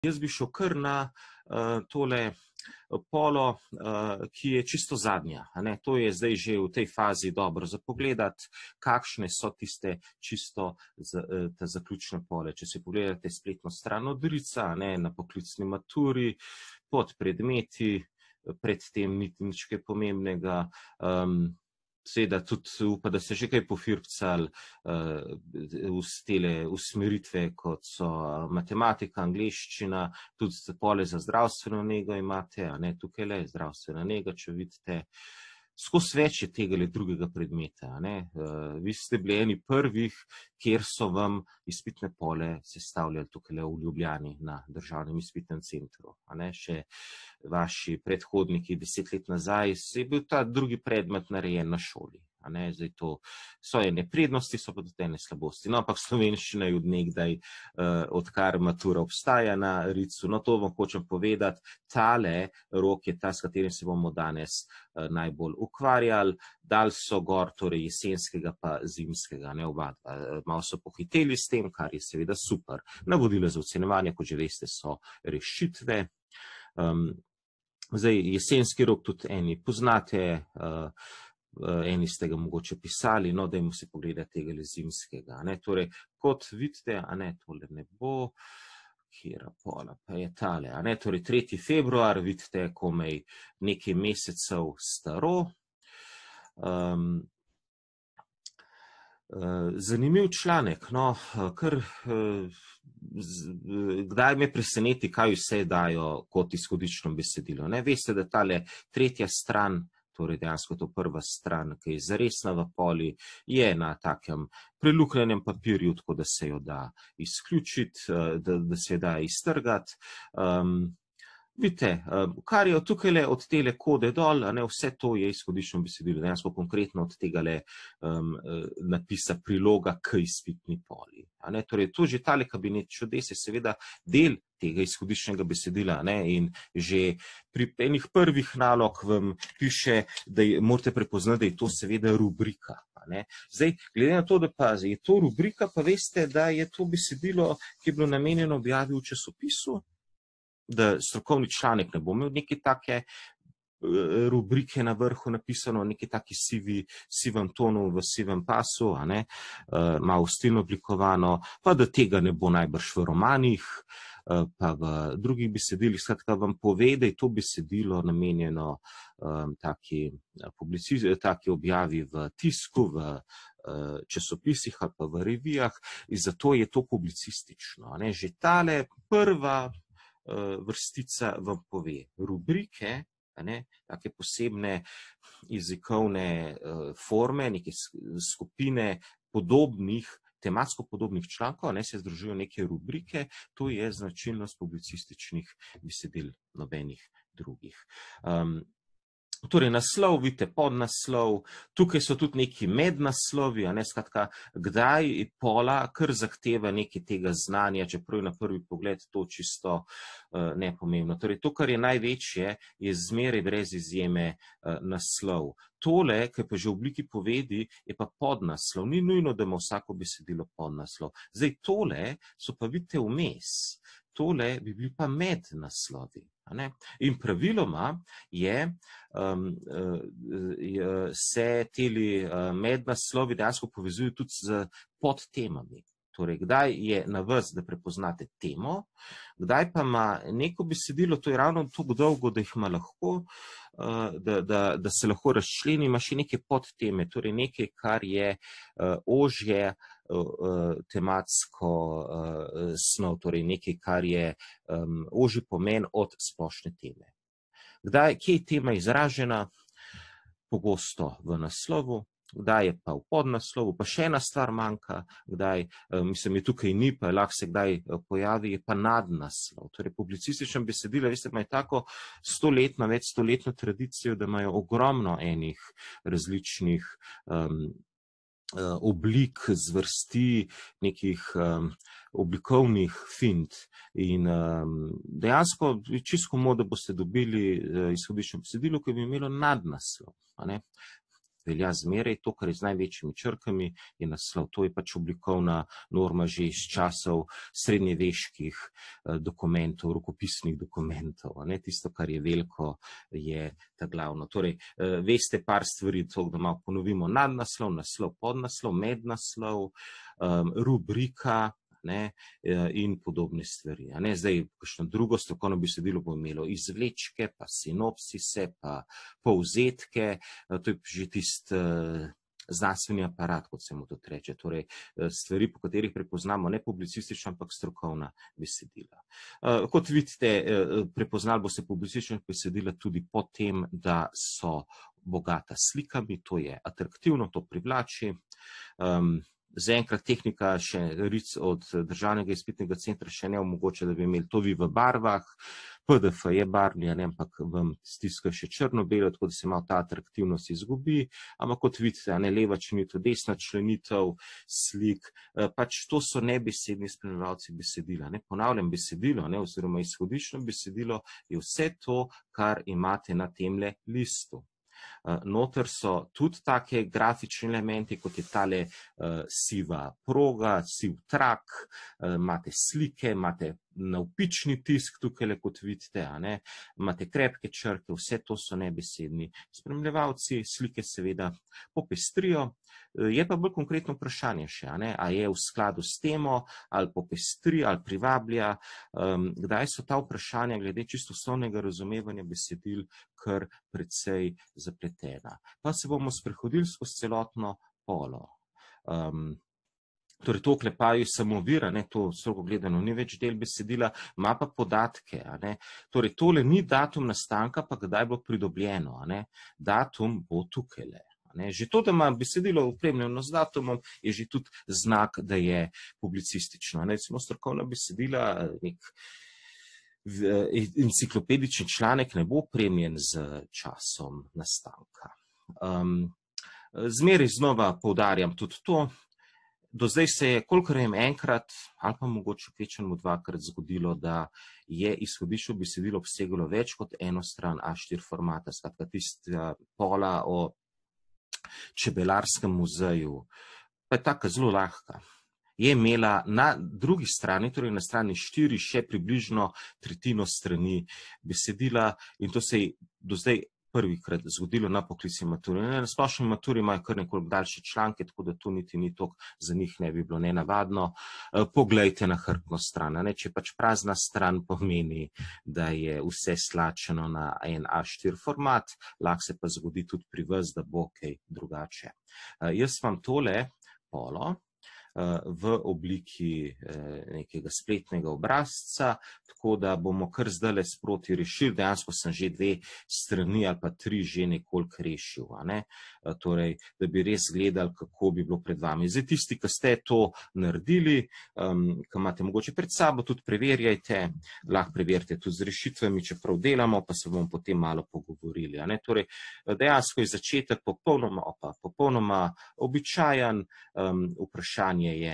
Jaz bi šel kar na tole polo, ki je čisto zadnja. To je zdaj že v tej fazi dobro za pogledati, kakšne so tiste čisto te zaključne pole. Če si pogledate spletno stran od Rica, na poklicni maturi, pod predmeti, predtem nič kaj pomembnega, seveda tudi upa, da se že kaj pofirpcal tele usmeritve, kot so matematika, angleščina, tudi pole za zdravstveno nego imate, tukaj le zdravstvena nega, če vidite. Skozi več je tega drugega predmeta. Vi ste bili eni prvih, kjer so vam izpitne pole sestavljali tukaj v Ljubljani na Državnem izpitnem centru. Še vaši predhodniki 10 let nazaj je bil ta drugi predmet narejen na šoli. Zdaj to so ene prednosti, so pa tudi ene slabosti. No, ampak slovenščina je od nekdaj, odkar matura obstaja na Ricu. No, to vam hočem povedati, tale rok je ta, s katerim se bomo danes najbolj ukvarjali. Dali so gor torej jesenskega pa zimskega, oba dva. Malo so pohiteli s tem, kar je seveda super. Navodila za ocenjevanje, kot že veste, so rešitve. Zdaj, jesenski rok tudi eni poznate, eni ste ga mogoče pisali, no, dajmo si pogledati tega zimskega. Torej, kot vidite, tole ne bo, kjera pola pa je tale. Torej, 3. februar, vidite, komaj nekaj mesecev staro. Zanimiv članek, no, kar kdaj me preseneti, kaj vse dajo kot izhodično besedilo. Veste, da tale tretja stran, torej dejansko to prva stran, ki je zaresna v poli, je na takem preluknjenem papirju, tako da se jo da izključiti, da se jo da iztrgati. Vidite, kar je tukaj le od tele kode dol, vse to je izhodično besedilo, dejansko konkretno od tega le napisa priloga k izpitni poli. Torej, to že tale kabinet čudes je seveda del tega izhodišnjega besedila, in že pri enih prvih nalog vam piše, da morate prepoznati, da je to seveda rubrika. Zdaj, glede na to, da pa je to rubrika, pa veste, da je to besedilo, ki je bilo namenjeno objavi v časopisu, da strokovni članek ne bo imel neke take rubrike na vrhu napisano, neki taki sivem tonu v sivem pasu, malo stilno oblikovano, pa da tega ne bo najbrž v romanih, pa v drugih besedilih. Skratka, vam pove, da je to besedilo namenjeno taki objavi v tisku, v časopisih ali pa v revijah, in zato je to publicistično. Že tale prva vrstica vam pove rubrike, take posebne jezikovne forme, neke skupine podobnih, tematsko podobnih člankov, se združujejo neke rubrike, to je značilnost publicističnih besedil, nobenih drugih. Torej, naslov, vidite, podnaslov, tukaj so tudi neki mednaslovi, skratka, kdaj pola kar zahteva nekaj tega znanja, čeprav je na prvi pogled to čisto nepomembno. Torej, to, kar je največje, je zmeraj brez izjeme naslov. Tole, ki pa že v obliki povedi, je pa podnaslov. Ni nujno, da ima vsako besedilo podnaslov. Zdaj, tole so pa, vidite, vmes. Tole bi bili pa mednaslovi. In praviloma se teli mednaslovi dejansko povezujo tudi z podtemami. Torej, kdaj je na vas, da prepoznate temo, kdaj pa ima neko besedilo, to je ravno tako dolgo, da jih ima lahko, da se lahko razčleni, ima še neke podteme, torej nekaj, kar je ožje tematsko snov, torej nekaj, kar je ožji pomen od splošne teme. Kje je tema izražena? Pogosto v naslovu, kdaj je pa v podnaslovu, pa še ena stvar manjka, kdaj, mislim, je tukaj ni, pa lahko se kdaj pojavi, je pa nadnaslov. Torej, publicistična besedila, veste, imajo tako več stoletno tradicijo, da imajo ogromno enih različnih oblik, zvrsti, nekih oblikovnih fint. In dejansko, čisto komod, da boste dobili izhodično besedilo, ki bi imelo nadnaslov. velja zmeraj, to, kar je z največjimi črkami, je naslov. To je pač oblikovna norma že iz časov srednjeveških dokumentov, rokopisnih dokumentov. Tisto, kar je veliko, je ta glavno. Torej, veste par stvari, to, da malo ponovimo, nadnaslov, naslov, podnaslov, mednaslov, rubrika, in podobne stvari. Zdaj, kakšno drugo strokovno besedilo bo imelo izvlečke, pa sinopsise, pa povzetke, to je že tisti znanstveni aparat, kot se mu to reče, torej stvari, po katerih prepoznamo ne publicistična, ampak strokovna besedila. Kot vidite, prepoznali bo se publicistična besedila tudi po tem, da so bogata slikami, to je atraktivno, to privlači. Zaenkrat tehnika še od Državnega izpitnega centra še ne omogoča, da bi imeli to vi v barvah, PDF je barvni, ampak vam stiska še črno-belo, tako da se malo ta atraktivnost izgubi, ampak kot vidite, leva členitev, desna členitev slik, pač to so nebesedni spremljevalci besedila. Ponavljam, besedilo oziroma izhodično besedilo je vse to, kar imate na temle listu. Noter so tudi take grafični elementi, kot je tale siva proga, siv trak, imate slike, imate navpični tisk tukaj, kot vidite, imate krepke črke, vse to so nebesedni spremljevalci, slike seveda popestrijo. Je pa bolj konkretno vprašanje še, a je v skladu s temo, ali popestri, ali privablja, kdaj so ta vprašanja glede čisto osnovnega razumevanja besedil kar precej zapletena. Pa se bomo sprehodili skozi celotno polo. Torej, to oklepaju samo vir, to strogo gledano ni več del besedila, ima pa podatke. Torej, tole ni datum nastanka, pa kdaj bo pridobljeno. Datum bo tukajle. Že to, da ima besedilo opremljeno z datumom, je že tudi znak, da je publicistično. Recimo strokovna besedila, nek enciklopedični članek ne bo opremljen z časom nastanka. Zmeraj znova poudarjam tudi to, do zdaj se je, kolikor vem, enkrat ali pa mogoče kvečjemu dvakrat zgodilo, da je izhodišče besedilo obsegalo več kot eno stran A4 formata, skratka tista pola o Čebelarskem muzeju, pa je taka zelo lahka. Je imela na drugi strani, torej na strani 4, še približno tretjino strani besedila in to se je do zdaj prvikrat zgodilo na poklicni maturi. Na splošni maturi imajo kar nekoliko daljše članke, tako da to niti ni toliko, za njih ne bi bilo nenavadno. Poglejte na hrbtno stran. Če pač prazna stran pomeni, da je vse slačeno na en A4 format, lahko se pa zgodi tudi pri vas, da bo kaj drugače. Jaz vam tole polo v obliki nekega spletnega obrazca, tako da bomo kar zdajle sproti rešili. Dejansko sem že 2 strani ali pa 3 že nekoliko rešil, torej, da bi res gledali, kako bi bilo pred vami. Zdaj tisti, ki ste to naredili, ki imate mogoče pred sabo, tudi preverjajte, lahko preverite tudi z rešitvami, čeprav delamo, pa se bomo potem malo pogovorili. Torej, dejansko je začetek popolnoma običajen, vprašanje je,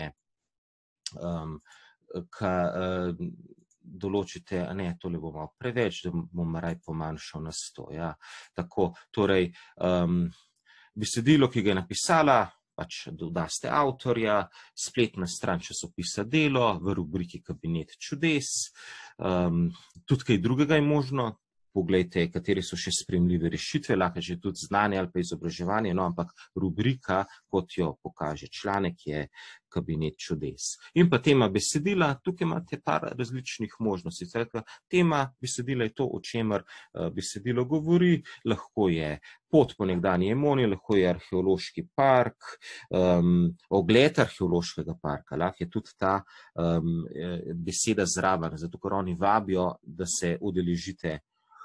določite, tole bo malo preveč, da bom raj pomanjšal na 100. Tako, torej, besedilo, ki ga je napisala, pač dodaste avtorja, spletna stran časopisa Delo, v rubriki Kabinet čudes, tudi kaj drugega je možno. Poglejte, katere so še sprejemljive rešitve, lahko že tudi znanje ali pa izobraževanje, ampak rubrika, kot jo pokaže članek, je Kabinet čudes. In pa tema besedila, tukaj imate par različnih možnosti. Tema besedila je to, o čemer besedilo govori, lahko je pot po nekdanji Emoni, lahko je arheološki park, ogled arheološkega parka, lahko je tudi ta beseda zraven, zato ker oni vabijo, da se udeležite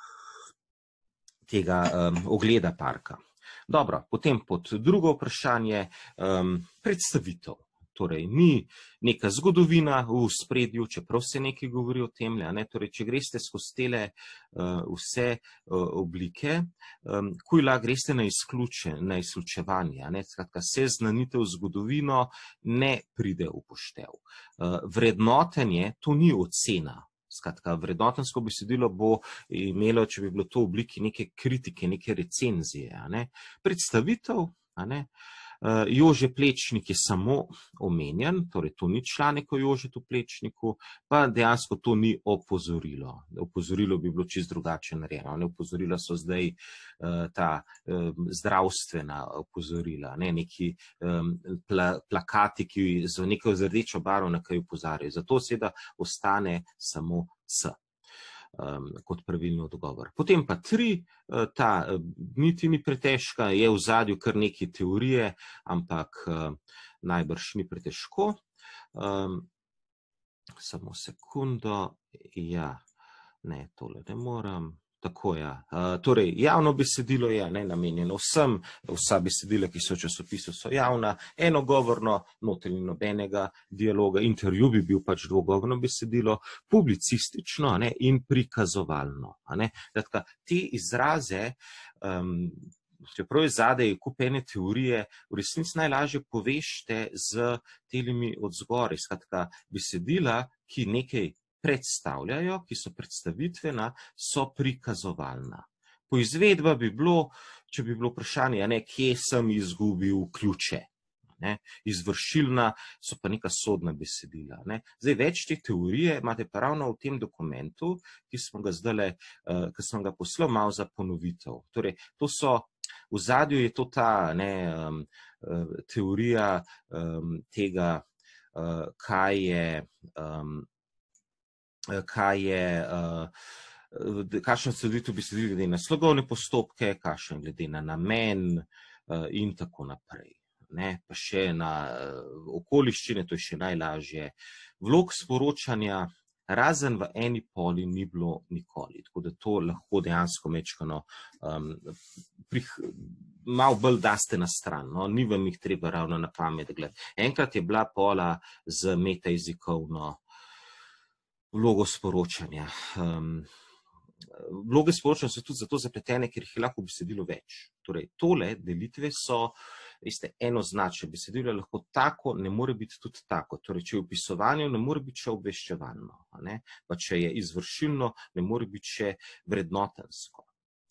tega ogleda parka. Dobro, potem pod drugo vprašanje, predstavitev. Torej, ni neka zgodovina v spredju, čeprav se nekaj govori o tem. Torej, če greste skozi tele vse oblike, kuj lahko greste na izključevanje. Skratka, seznanitev z zgodovino ne pride v poštev. Vrednotenje, to ni ocena. Skratka, vrednotensko besedilo bo imelo, če bi bilo to v obliki neke kritike, neke recenzije, a ne. Predstavitev, a ne. Jože Plečnik je samo omenjen, torej to ni članek o Jožetu Plečniku, pa dejansko to ni opozorilo. Opozorilo bi bilo čisto drugače narejeno. Opozorila so zdaj ta zdravstvena opozorila, ne, neki plakati, ki z neko rdečo barvo na kaj opozarjajo. Zato seveda ostane samo C kot pravilni odgovor. Potem pa 3, ta niti ni pretežka, je v ozadju kar nekaj teorije, ampak najbrž ni pretežko. Samo sekundo, ja, ne, tole ne moram. Tako, ja. Torej, javno besedilo je namenjeno vsem, vsa besedila, ki so v časopisu, so javna, enogovorno, noter ni nobenega dialoga, intervju bi bil pač dvogovorno besedilo, publicistično in prikazovalno. Tako, te izraze, čeprav je zadaj kup ene teorije, v resnici najlažje povežete z telimi od zgoraj. Skratka, besedila, ki nekaj predstavljajo, ki so predstavitvena, so prikazovalna. Poizvedba bi bilo, če bi bilo vprašanje, kje sem izgubil ključe. Izvršilna so pa neka sodna besedila. Zdaj, več te teorije imate pa ravno v tem dokumentu, ki smo ga zdajle, ki sem ga poslal malo za ponovitev. Torej, to so, v zadju je to ta teorija tega, kakšen soditev besedil glede na slogovne postopke, kakšen glede na namen in tako naprej. Pa še na okoliščine, to je še najlažje. Vlog sporočanja razen v eni poli ni bilo nikoli, tako da to lahko dejansko mečkano malo bolj daste na stran, ni vam jih treba ravno na pamet gledati. Enkrat je bila pola z metajezikovno vlogo sporočanja. Vloge sporočanja so tudi zato zapletene, ker jih je lahko besedilo več. Torej, tole delitve so, veste, enoznačne. Besedilo je lahko tako, ne more biti tudi tako. Torej, če je v opisovanju, ne more biti še obveščevalno. Pa če je izvršilno, ne more biti še vrednotensko.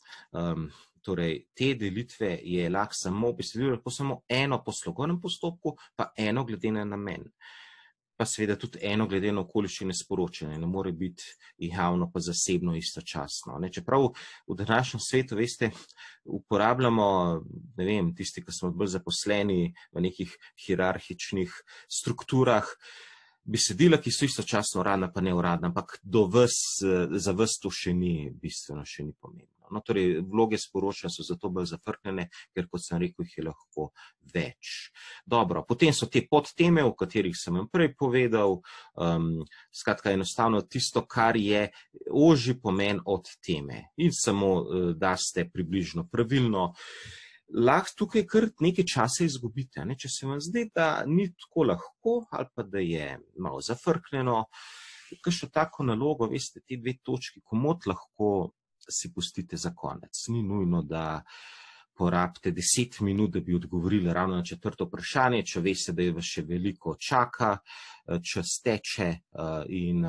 Torej, te delitve je lahko samo besedilo, lahko samo eno po slogovnem postopku, pa eno glede na namen. Pa seveda tudi eno glede na okoliščine sporočanja, ne more biti javno pa zasebno istočasno. Čeprav v današnjem svetu, veste, uporabljamo, ne vem, tisti, ki smo bolj zaposleni v nekih hierarhičnih strukturah, besedila, ki so istočasno uradna pa neuradna, ampak za vas to še ni bistveno, še ni pomembno. Torej, vloge sporočanja so zato bolj zafrknjene, ker, kot sem rekel, jih je lahko več. Dobro, potem so te podteme, o katerih sem vam prej povedal, skratka, enostavno tisto, kar je ožji pomen od teme. In samo daste približno pravilno. Lahko tukaj kar nekaj časa izgubite, če se vam zdi, da ni tako lahko ali pa da je malo zafrknjeno. Kakšno tako nalogo, veste, te dve točki komot lahko si pustite za konec. Ni nujno, da porabite 10 minut, da bi odgovorili ravno na 4. vprašanje, če veste, da je vas še veliko čaka, čas teče in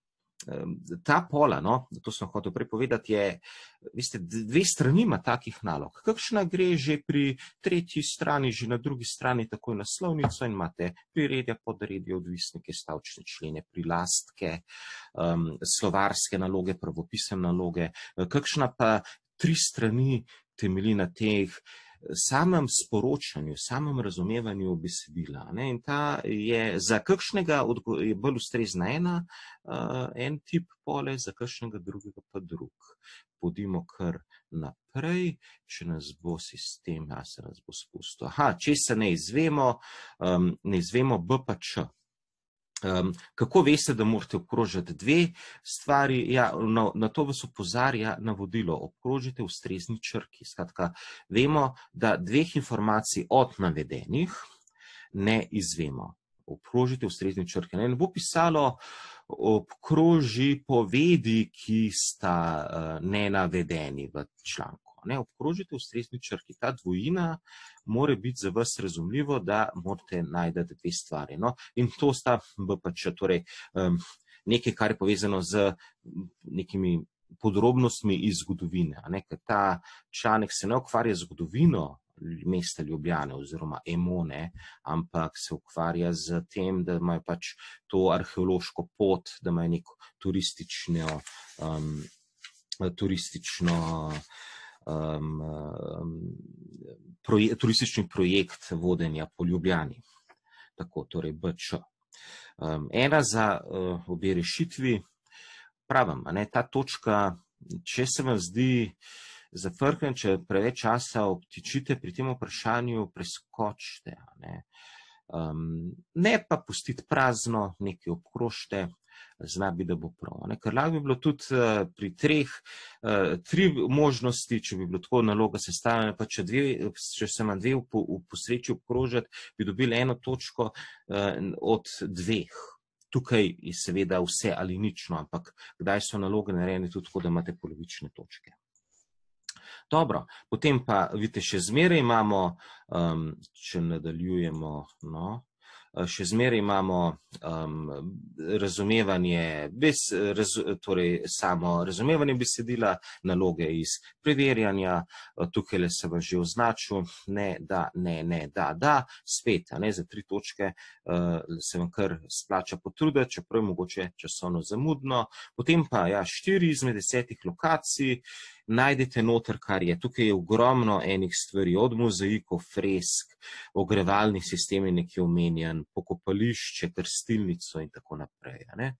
ta pola, to sem hotel prej povedati, je, veste, dve strani ima takih nalog. Kakšna gre že pri tretji strani, že na drugi strani takoj naslovnico in imate priredja, podredja, odvisnike, stavčne člene, prilastke, slovarske naloge, pravopisne naloge. Kakšna pa 3 strani temelji na teh samem sporočanju, samem razumevanju besedila. In ta je za kakšnega je bolj ustrezna en tip pole, za kakšnega drugega pa drug. Pojdimo kar naprej, če nas bo sistem, se nas bo spustil. Če se ne izvemo B pa Č. Kako veste, da morate obkrožiti dve stvari? Na to vas opozarja navodilo. Obkrožite ustrezni črki. Skratka, vemo, da dveh informacij od navedenih ne izvemo. Obkrožite ustrezni črki. Ne bo pisalo obkroži povedi, ki sta nenavedeni v članku. Obkrožite ustrezni črki. Ta dvojina mora biti za vas razumljivo, da morate najti dve stvari. In to sta B pa Č. Torej, nekaj, kar je povezano z nekimi podrobnostmi iz zgodovine, ker ta članek se ne ukvarja z zgodovino mesta Ljubljane oziroma Emone, ampak se ukvarja z tem, da imajo pač to arheološko pot, da imajo neko turistični projekt vodenja po Ljubljani. Tako, torej BČ. Ena za obe rešitvi. Pravim, ta točka, če se vam zdi zafrknjen, če preveč časa obtičite pri tem vprašanju, preskočite. Ne pa pustiti prazno, nekaj obkrožite, zna bi, da bo prav. Ker lahko bi bilo tudi pri tri možnosti, če bi bilo tako naloga sestavljena, pa če se vam dve v posreči obkrožiti, bi dobili eno točko od dveh. Tukaj je seveda vse ali nično, ampak kdaj so naloge narejene tudi tako, da imate polovične točke. Dobro, potem pa vidite, še zmeraj imamo, če nadaljujemo, še zmeraj imamo razumevanje, torej samo razumevanje besedila, naloge iz preverjanja, tukaj se vam že označil, ne, da, ne, da, spet, za 3 točke se vam kar splača potruditi, čeprav je mogoče časovno zamudno, potem pa 4 izmed 10 lokacij, najdete noter, kar je. Tukaj je ogromno enih stvari, od mozaikov, fresk, ogrevalnih sistem je nekje omenjen, pokopališče, krstilnico in tako naprej.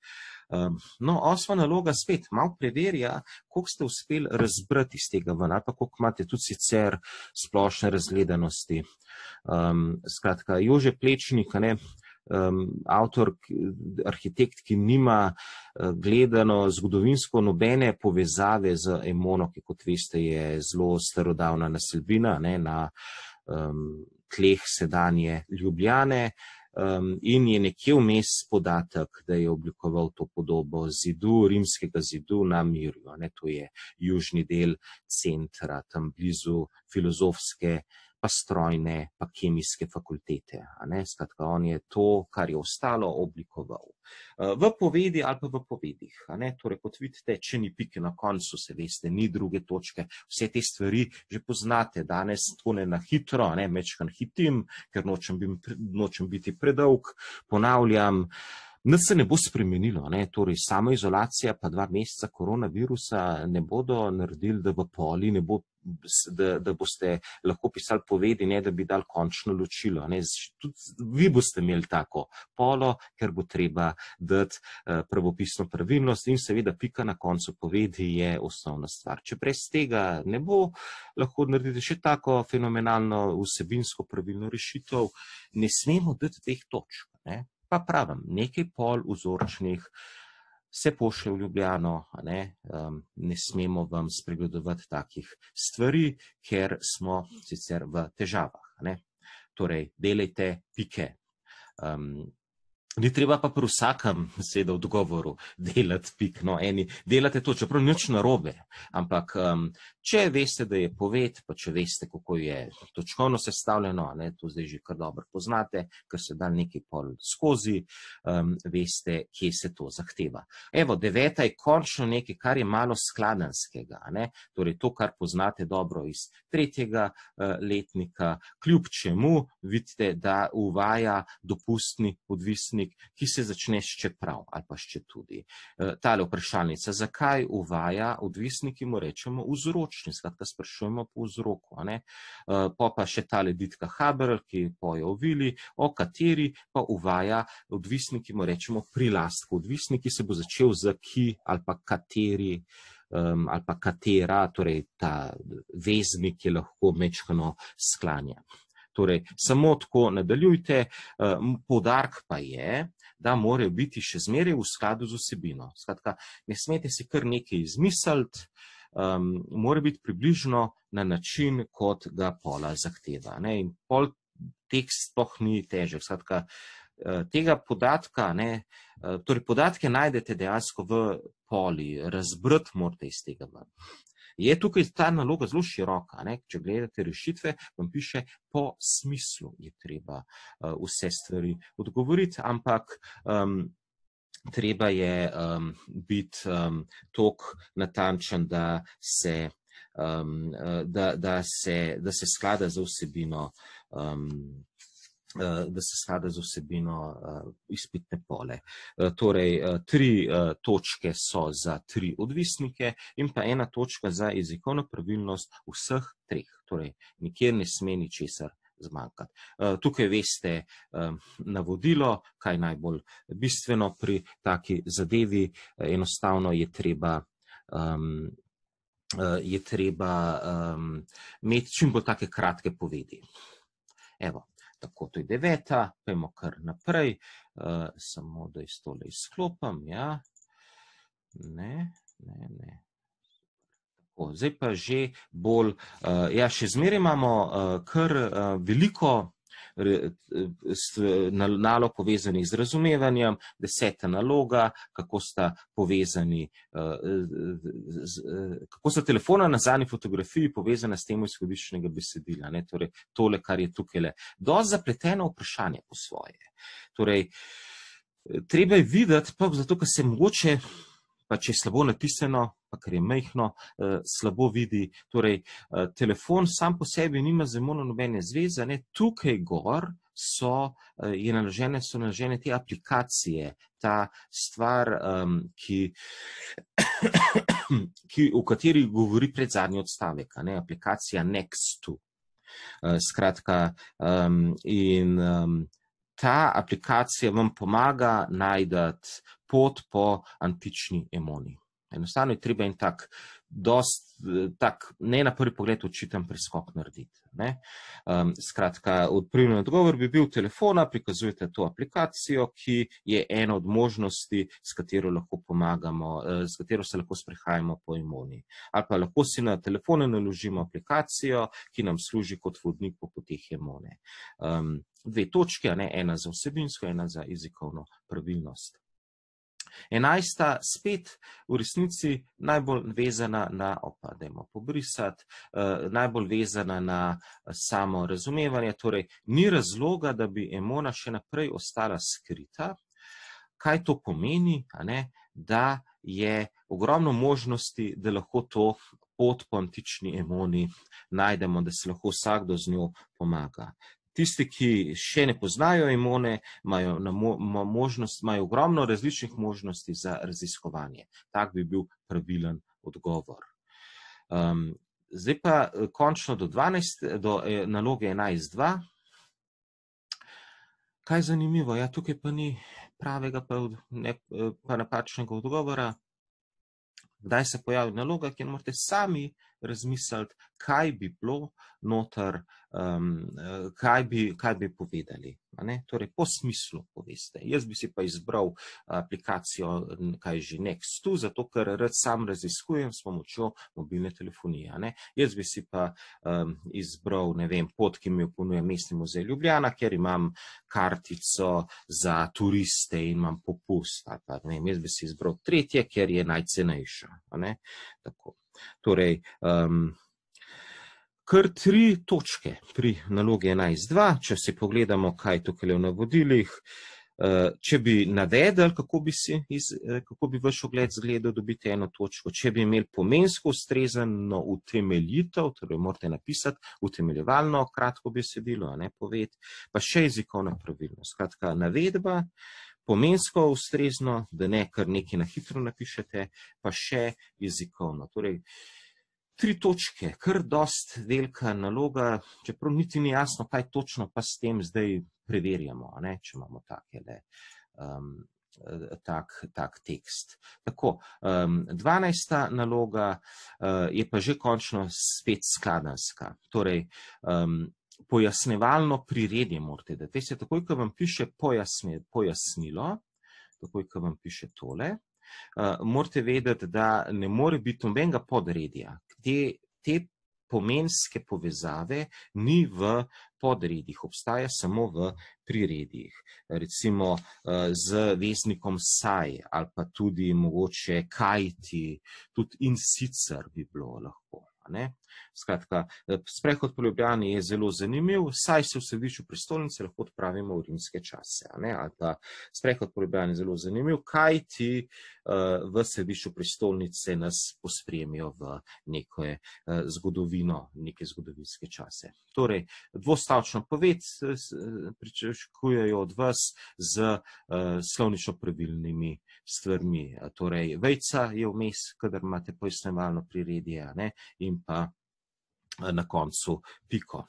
No, 8. naloga spet malo preverja, koliko ste uspeli razbrati iz tega ven, ali pa koliko imate tudi sicer splošne razgledanosti. Skratka, Jože Plečnik, avtor, arhitekt, ki nima gledano zgodovinsko nobene povezave z Emono, ki kot veste je zelo starodavna naselbina na tleh sedanje Ljubljane in je nekje vmes podatek, da je oblikoval to podobo zidu, rimskega zidu na Mirju. To je južni del centra, tam blizu filozofske, pa strojne, pa kemijske fakultete. Skratka, on je to, kar je ostalo, oblikoval. V povedi ali pa v povedih. Torej, kot vidite, če ni pike na koncu, se veste, ni druge točke. Vse te stvari že poznate. Danes tako ne na hitro, mečkan hitim, ker nočem biti predolg. Ponavljam, nič se ne bo spremenilo. Torej, samoizolacija pa 2 meseca koronavirusa ne bodo naredili, da v poli ne bo, da boste lahko pisali povedi, ne da bi dali končno ločilo. Tudi vi boste imeli tako polo, ker bo treba dati pravopisno pravilnost in seveda pika na koncu povedi je osnovna stvar. Če brez tega ne bo, lahko naredite še tako fenomenalno vsebinsko pravilno rešitev, ne smemo dati teh točk. Pa pravim, nekaj pol vzorčnih se pošlje v Ljubljano, ne smemo vam spregledovati takih stvari, ker smo sicer v težavah. Torej, delajte pike. Ni treba pa pri vsakem seveda odgovoru delati pik. Eni delate to, čeprav nič narobe, ampak če veste, da je poved, pa če veste, kako je točkovno sestavljeno, to zdaj že kar dobro poznate, ker se da nekaj pol skozi, veste, kje se to zahteva. Evo, 9. je končno nekaj, kar je malo skladenskega, torej to, kar poznate dobro iz 3. letnika, kljub čemu vidite, da uvaja dopustni odvisnik, ki se začne s čeprav ali pa s četudi. Tale vprašalnica, zakaj uvaja odvisnik, ki mu rečemo vzročni, skratka sprašujemo po vzroku. Pa še tale Ditka Haberl, ki poje o vili, o kateri pa uvaja odvisnik, ki mu rečemo prilastku. Odvisnik, ki se bo začel z ki ali pa kateri ali pa katera, torej ta veznik je lahko mečkano sklanja. Torej, samo tako nadaljujte, poudarek pa je, da morajo biti še zmeraj v skladu z vsebino. Skratka, ne smete si kar nekaj izmisliti, mora biti približno na način, kot ga pola zahteva. In pol tekst sploh ni težek. Skratka, tega podatka, torej podatke najdete dejansko v poli, razbrati morate iz tega ven. Je tukaj ta naloga zelo široka, če gledate rešitve, vam piše po smislu je treba vse stvari odgovoriti, ampak treba je biti toliko natančen, da se sklada z vsebino izpitne pole. Torej, 3 točke so za 3 odvisnike in pa 1 točka za jezikovno pravilnost vseh 3. Torej, nikjer ne sme ničesar zmanjkati. Tukaj veste navodilo, kaj je najbolj bistveno pri taki zadevi. Enostavno je treba imeti čim bolj take kratke povedi. Evo, tako, to je 9. Pojmo kar naprej. Samo da tole izklopim, ja. Ne. Zdaj pa že bolj, ja, še zmeraj imamo kar veliko nalog povezanih z razumevanjem. 10. naloga, kako sta povezani, kako sta telefona na zadnji fotografiji povezana s temo izhodiščnega besedila. Torej, tole, kar je tukaj, dosti zapleteno vprašanje po svoje. Torej, treba je videti, pa zato, ker se mogoče, pa če je slabo natisnjeno, pa ker je majhno, slabo vidi. Torej, telefon sam po sebi nima z emono nobene zveze. Tukaj gor so naložene te aplikacije, ta stvar, v kateri govori predzadnji odstavek, aplikacija Next2. Skratka, in ta aplikacija vam pomaga najti pot po antični Emoni. Enostavno je treba en tak, ne na prvi pogled očiten preskok narediti. Skratka, pravilni odgovor bi bil telefona, prikazujete to aplikacijo, ki je ena od možnosti, s katero lahko pomagamo, s katero se lahko sprehajamo po Emoni. Ali pa lahko si na telefone naložimo aplikacijo, ki nam služi kot vodnik po poteh Emone. 2 točke, ena za vsebinsko, ena za jezikovno pravilnost. 11. spet v resnici najbolj vezana na, dajmo pobrisati, najbolj vezana na samo razumevanje. Torej, ni razloga, da bi Emona še naprej ostala skrita. Kaj to pomeni? Da je ogromno možnosti, da lahko to pot po antični Emoni najdemo, da se lahko vsakdo z njo pomaga. Tisti, ki še ne poznajo Emone, imajo ogromno različnih možnosti za raziskovanje. Tak bi bil pravilen odgovor. Zdaj pa končno do naloge 11.2. Kaj je zanimivo? Ja, tukaj pa ni pravega pa napačnega odgovora. Kdaj se pojavi naloga, kjer morate sami razmisliti, kaj bi bilo noter, kaj bi povedali. Torej, po smislu poveste. Jaz bi si pa izbral aplikacijo, kaj že Next2, zato ker rad sam raziskujem s pomočjo mobilne telefonije. Jaz bi si pa izbral, ne vem, pot, ki mi jo ponuja Mestni muzej Ljubljana, ker imam kartico za turiste in imam popust. Jaz bi si izbral 3., ker je najcenejša. Tako. Torej, kar 3 točke pri nalogi 11.2, če si pogledamo, kaj tukaj v navodilih. Če bi navedli, kako bi vaš ogled izgledal, dobite 1 točko. Če bi imeli pomensko ustrezno utemeljitev, torej morate napisati utemeljevalno kratko besedilo, poved, pa še jezikovna pravilnost. Skratka, navedba, pomensko ustrezno, da ne kar nekaj na hitro napišete, pa še jezikovno. Torej, 3 točke, kar dosti velika naloga, čeprav niti ni jasno, kaj točno pa s tem zdaj preverjamo, če imamo tak tekst. Tako, 12. naloga je pa že končno spet skladanska. Torej, pojasnevalno priredje morate dati. Veste, takoj, ko vam piše pojasnilo, takoj, ko vam piše tole, morate vedeti, da ne more biti nobenega podredja. Te pomenske povezave ni v podredjih, obstaja samo v priredjih. Recimo z veznikom saj ali pa tudi mogoče kajti, tudi in sicer bi bilo lahko. Ne? Skratka, sprehod po Ljubljani je zelo zanimiv, saj se v središču prestolnice lahko odpravimo v rimske čase. Ne? Ali pa sprehod po Ljubljani je zelo zanimiv, kaj ti v središču prestolnice nas pospremijo v neko zgodovino, neke zgodovinske čase. Torej, dvostavčno poved pričakujejo od vas z slovnično pravilnimi stvarmi. Torej, vejca je vmes, kadar imate pojasnjevalno priredje, ne? In pa na koncu piko.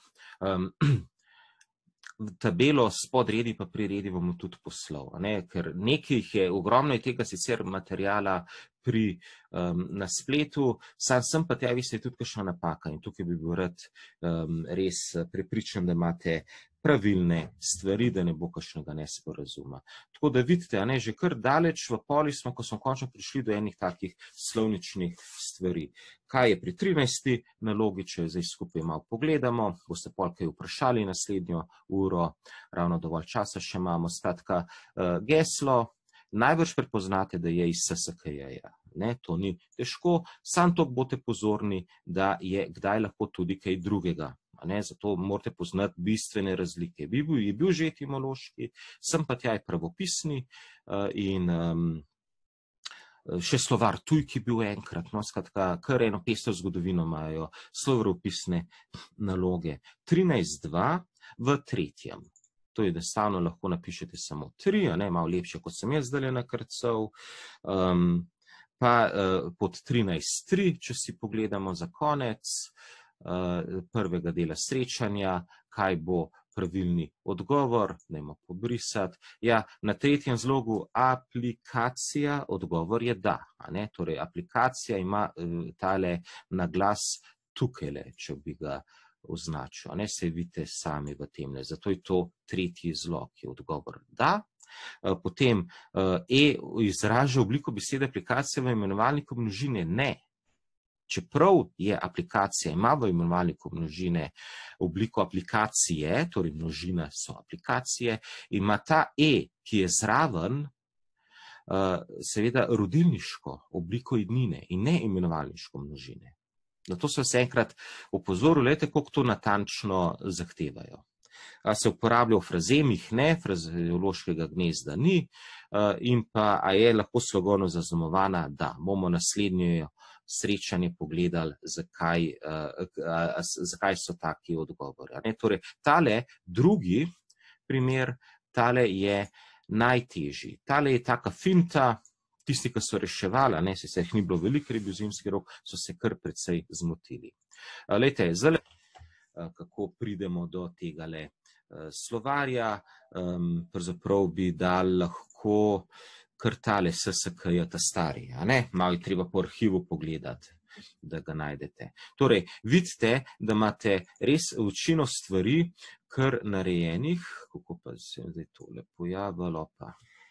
Tabelo s podredi pa priredi bomo tudi poslal, ne? Ker nekih je, ogromno je tega sicer materijala na spletu, sem pa tja, veste, tudi kakšna napaka in tukaj bi bil rad res prepričan, da imate pravilne stvari, da ne bo kakšnega nesporazuma. Tako da vidite, ne, že kar daleč v poli smo, ko smo končno prišli do enih takih slovničnih stvari. Kaj je pri 13. nalogi, če zdaj skupaj malo pogledamo, boste pol kaj vprašali naslednjo uro, ravno dovolj časa še imamo. Skratka, geslo, najbrž prepoznate, da je iz SSKJ-ja. Ne, to ni težko, samo to boste pozorni, da je kdaj lahko tudi kaj drugega. Ne, zato morate poznati bistvene razlike. Je bil že etimološki, sem pa tja je pravopisni in še slovar tuj, ki bil enkrat. No, skratka, kar eno pestro zgodovino imajo slovaropisne naloge. 13.2 v 3. To je enostavno, lahko napišete samo 3, ne, malo lepše, kot sem jaz zdaj nakrcal. Pa pod 13.3, če si pogledamo za konec prvega dela srečanja, kaj bo pravilni odgovor, dajmo pobrisati. Ja, na 3. zlogu aplikacija, odgovor je da. Ne? Torej, aplikacija ima tale naglas tukajle, če bi ga označil. Ne se vidite sami v temne. Zato je to 3. zlog, je odgovor da. Potem izraža obliko besede aplikacija v imenovalniku množine ne. Čeprav je aplikacija, ima v imenovalniku množine obliko aplikacije, torej množina so aplikacije, ima ta ki je zraven, seveda rodilniško obliko jednine in ne imenovalniško množine. Zato so se enkrat opozorili, koliko to natančno zahtevajo. Se uporablja v frazemih, ne, frazeološkega gnezda ni, in pa a je lahko slogovno zaznamovana, da bomo naslednje srečanje pogledali, zakaj so taki odgovori. Torej, tale drugi primer, tale je najtežji. Tale je taka finta, tisti, ki so reševali, ne, se jih ni bilo veliko, ker je bil zimski rok, so se kar precej zmotili. Lejte, zdaj, kako pridemo do tegale slovarja, pravzaprav bi dal lahko kar tale SSKJ ta stari, a ne? Malo je treba po arhivu pogledati, da ga najdete. Torej, vidite, da imate res večino stvari kar narejenih, kako pa se je zdaj tole pojavilo pa.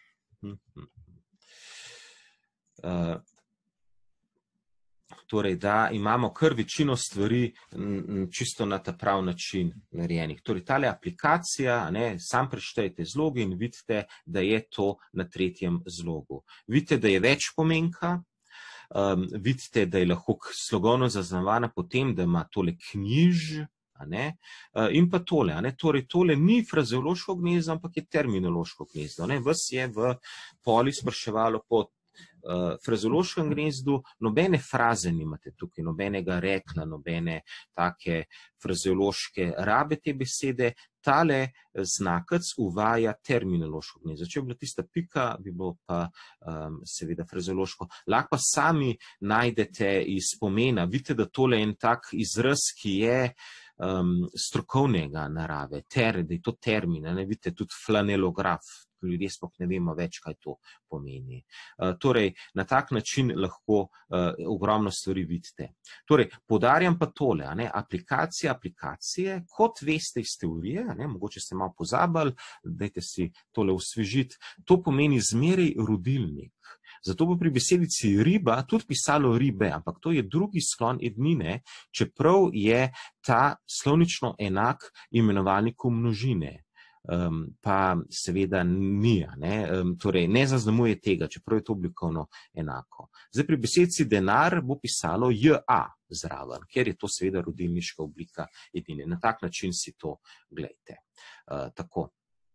Torej, da imamo kar večino stvari čisto na ta prav način narejenih. Torej, tale aplikacija, ne, sam preštejte zlogi in vidite, da je to na 3. zlogu. Vidite, da je več pomenka, vidite, da je lahko slogovno zaznamovana potem, da ima tole knjiž, in pa tole. Torej, tole ni frazeološko gnezdo, ampak je terminološko gnezdo. Vas je v poli spraševalo po frazeološkem gnezdu, nobene fraze nimate tukaj, nobenega rekla, nobene take frazeološke rabe te besede, tale znakec uvaja terminološko gnezdo. Če bi bila tista pika, bi bilo pa seveda frazeološko. Lahko pa sami najdete iz pomena, vidite, da tole je en tak izraz, ki je strokovnega narave, da je to termin, vidite, tudi flanelograf, ljudje sploh ne vemo več, kaj to pomeni. Torej, na tak način lahko ogromno stvari vidite. Torej, poudarjam pa tole, aplikacije, kot veste iz teorije, mogoče ste malo pozabili, dajte si tole osvežiti, to pomeni zmeraj rodilnik. Zato bo pri besedici riba tudi pisalo ribe, ampak to je drugi sklon ednine, čeprav je ta slovnično enak imenovalniku množine. pa seveda ni, torej ne zaznamuje tega, čeprav je to oblikovno enako. Zdaj pri besedici denar bo pisalo JA zraven, ker je to seveda rodilniška oblika edine. Na tak način si to gledajte. Tako.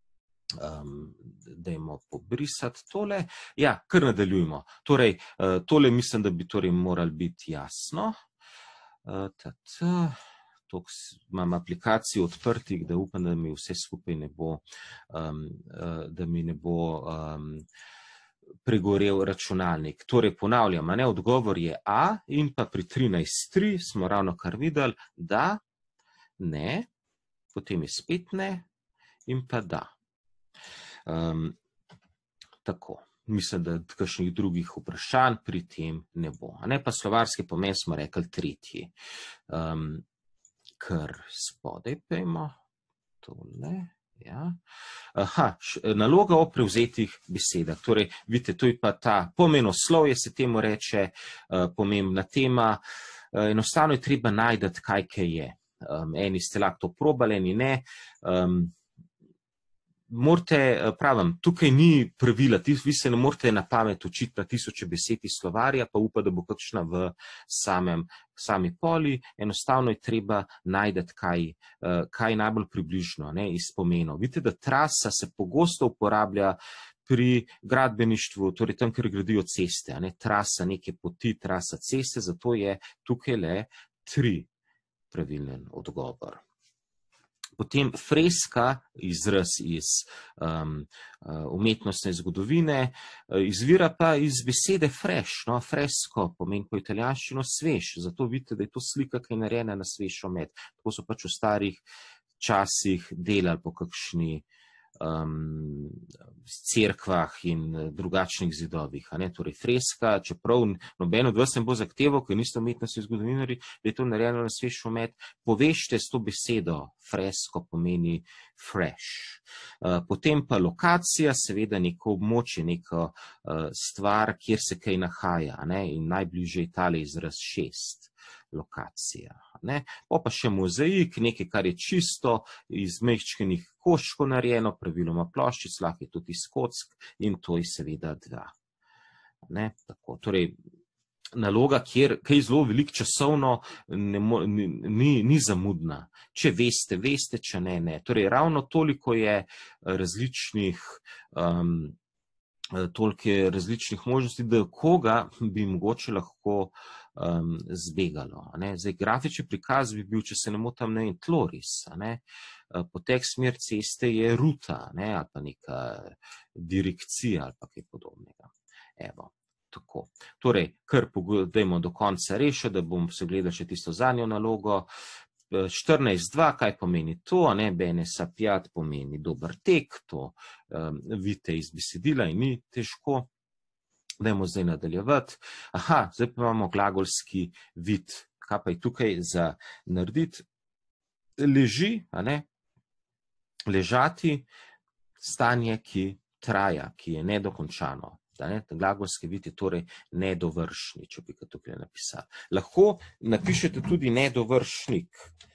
Dajmo pobrisati tole. Ja, kar nadaljujemo. Torej, tole mislim, da bi torej moralo biti jasno. Imam aplikacijo odprtih, da upam, da mi vse skupaj ne bo, da mi ne bo pregorel računalnik. Torej, ponavljam, odgovor je A in pa pri 13.3 smo ravno kar videli, da, ne, potem je spet ne in pa da. Tako, mislim, da kakšnih drugih vprašanj pri tem ne bo. Pa slovarski pomen smo rekli tretji. Kar spodaj pejmo, tole, ja. Naloga o prevzetih besedah. Torej, vidite, to je pa ta pomenoslovje, se temu reče, pomembna tema. Enostavno je treba najdeti, kaj je. Eni ste lahko to probali, eni ne. Pravim, tukaj ni pravila, vi se ne morate na pamet učiti na tisoče besed iz slovarja, pa upa, da bo kakšna v sami poli. Enostavno je treba najdeti, kaj najbolj približno iz pomenov. Vidite, da trasa se pogosto uporablja pri gradbeništvu, torej tam, kjer gradijo ceste. Trasa neke poti, trasa ceste, zato je tukaj le 3 pravilen odgovor. Potem freska, izraz iz umetnostne zgodovine, izvira pa iz besede fresh. Fresko pomeni po italijanščino svež, zato vidite, da je to slika, ki je narejena na svež omet. Tako so pač v starih časih delali po kakšni cerkvah in drugačnih zidovih. Torej freska, čeprav noben od vas ne bo zahteval, ker niste umetnostni zgodovinarji, da je to narejeno na svež omet, povežite s to besedo, fresko pomeni fresh. Potem pa lokacija, seveda neko območje, neko stvar, kjer se kaj nahaja, in najbližje je tale izraz 6. Lokacija. Pa še mozaik, nekaj, kar je čisto iz mehčkenih koščkov narejeno, praviloma ploščic, lahko je tudi iz kock in to je seveda 2. Tako, torej, naloga, kjer kaj zelo veliko časovno ni zamudna. Če veste, veste, če ne, ne. Torej, ravno toliko je različnih možnosti, da koga bi mogoče lahko zbegalo. Zdaj, grafični prikaz bi bil, če se ne motim, tloris. Potek smer ceste je ruta, ali pa neka direkcija, ali pa kaj podobnega. Evo, tako. Torej, kar dajmo do konca rešiti, da bom se gledal še tisto zadnjo nalogo. 14.2, kaj pomeni to? Bene sapjat pomeni dober tek, to vidite iz besedila in ni težko. Dajmo zdaj nadaljevati. Zdaj pa imamo glagolski vid. Kaj pa je tukaj za narediti? Leži, ležati, stanje, ki traja, ki je nedokončano. Glagolski vid je torej nedovršni, če bi ga tukaj napisali. Lahko napišete tudi nedovršnik.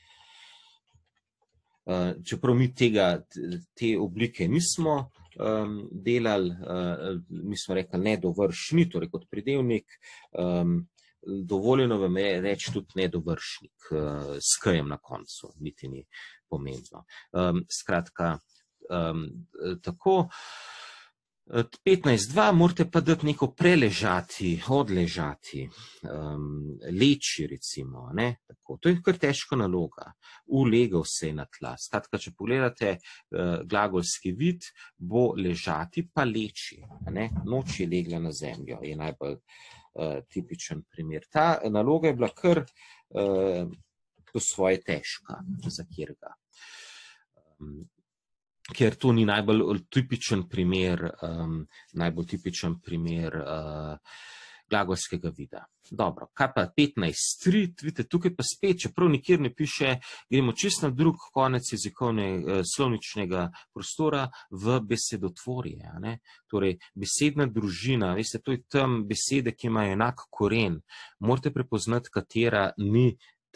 Čeprav mi te oblike nismo delali, mi smo rekli nedovršni, torej kot pridevnik, dovoljeno vam je reči tudi nedovršnik, s kajem na koncu, niti ni pomembno. Skratka, tako, 15.2 morate pa dati neko preležati, odležati, leči recimo, tako. To je kar težka naloga. Ulegal se je na tla. Skratka, če pogledate glagolski vid, bo ležati pa leči. Noč je legla na zemljo, je najbolj tipičen primer. Ta naloga je bila kar po svoje težka, za kjerga. Ker to ni najbolj tipičen primer glagolskega vida. Dobro, kaj pa 15.3, vidite, tukaj pa spet, čeprav nikjer ne piše, gremo čisto na drug konec slovničnega prostora v besedotvorje. Torej, besedna družina, veste, to je tam besede, ki imajo enak koren. Morate prepoznati, katera ni ta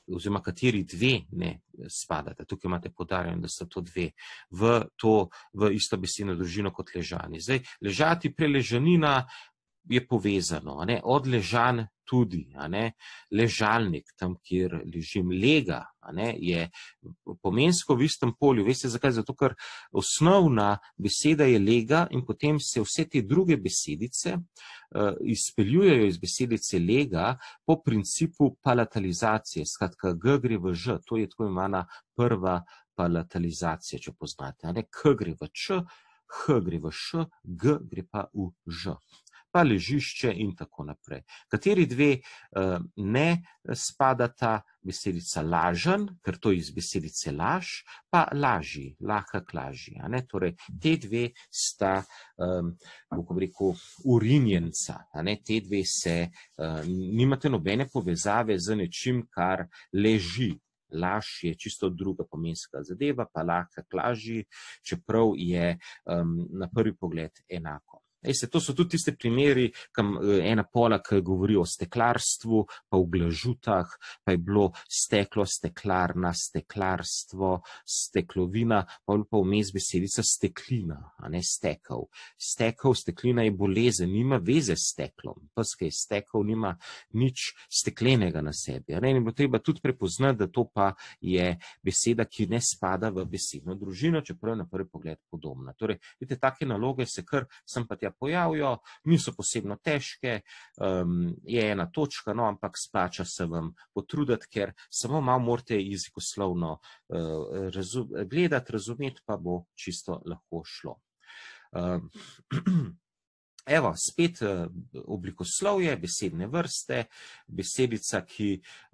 oziroma kateri dve ne spadata. Tukaj imate poudarjeno, da so to dve v isto besedno družino kot ležani. Zdaj, ležati, preležanina je povezano, od ležan tudi, ležalnik, tam, kjer ležim, lega, je pomensko v istem polju. Veste zakaj? Zato, ker osnovna beseda je lega in potem se vse te druge besedice izpeljujejo iz besedice lega po principu palatalizacije. Skratka, G gre v Ž, to je tako imena prva palatalizacija, če poznate. K gre v Č, H gre v Š, G gre pa v Ž. Pa ležišče in tako naprej. Kateri dve ne spadata? Besedica lažen, ker to je iz besedice laž, pa laži, lahek laži. Torej, te dve sta, kako bi rekel, urinjenca. Te dve nimate nobene povezave z nečim, kar leži. Laž je čisto druga pomenska zadeva, pa lahek laži, čeprav je na prvi pogled enako. To so tudi tiste primeri, ena pola, ki govori o steklarstvu, pa v glažutah, pa je bilo steklo, steklarna, steklarstvo, steklovina, pa je pa vmes besedica steklina, stekel. Stekel, steklina je bolezen, nima veze s steklom. Pes, ki je stekel, nima nič steklenega na sebi. In je bilo treba tudi prepoznati, da to pa je beseda, ki ne spada v besedno družino, čeprav je na prvi pogled podobna. Torej, vidite, take naloge se kar sem pa tja pojavijo, niso posebno težke, je ena točka, ampak splača se vam potruditi, ker samo malo morate jezikoslovno gledati, razumeti, pa bo čisto lahko šlo. Evo, spet oblikoslovje, besedne vrste, besedica, ki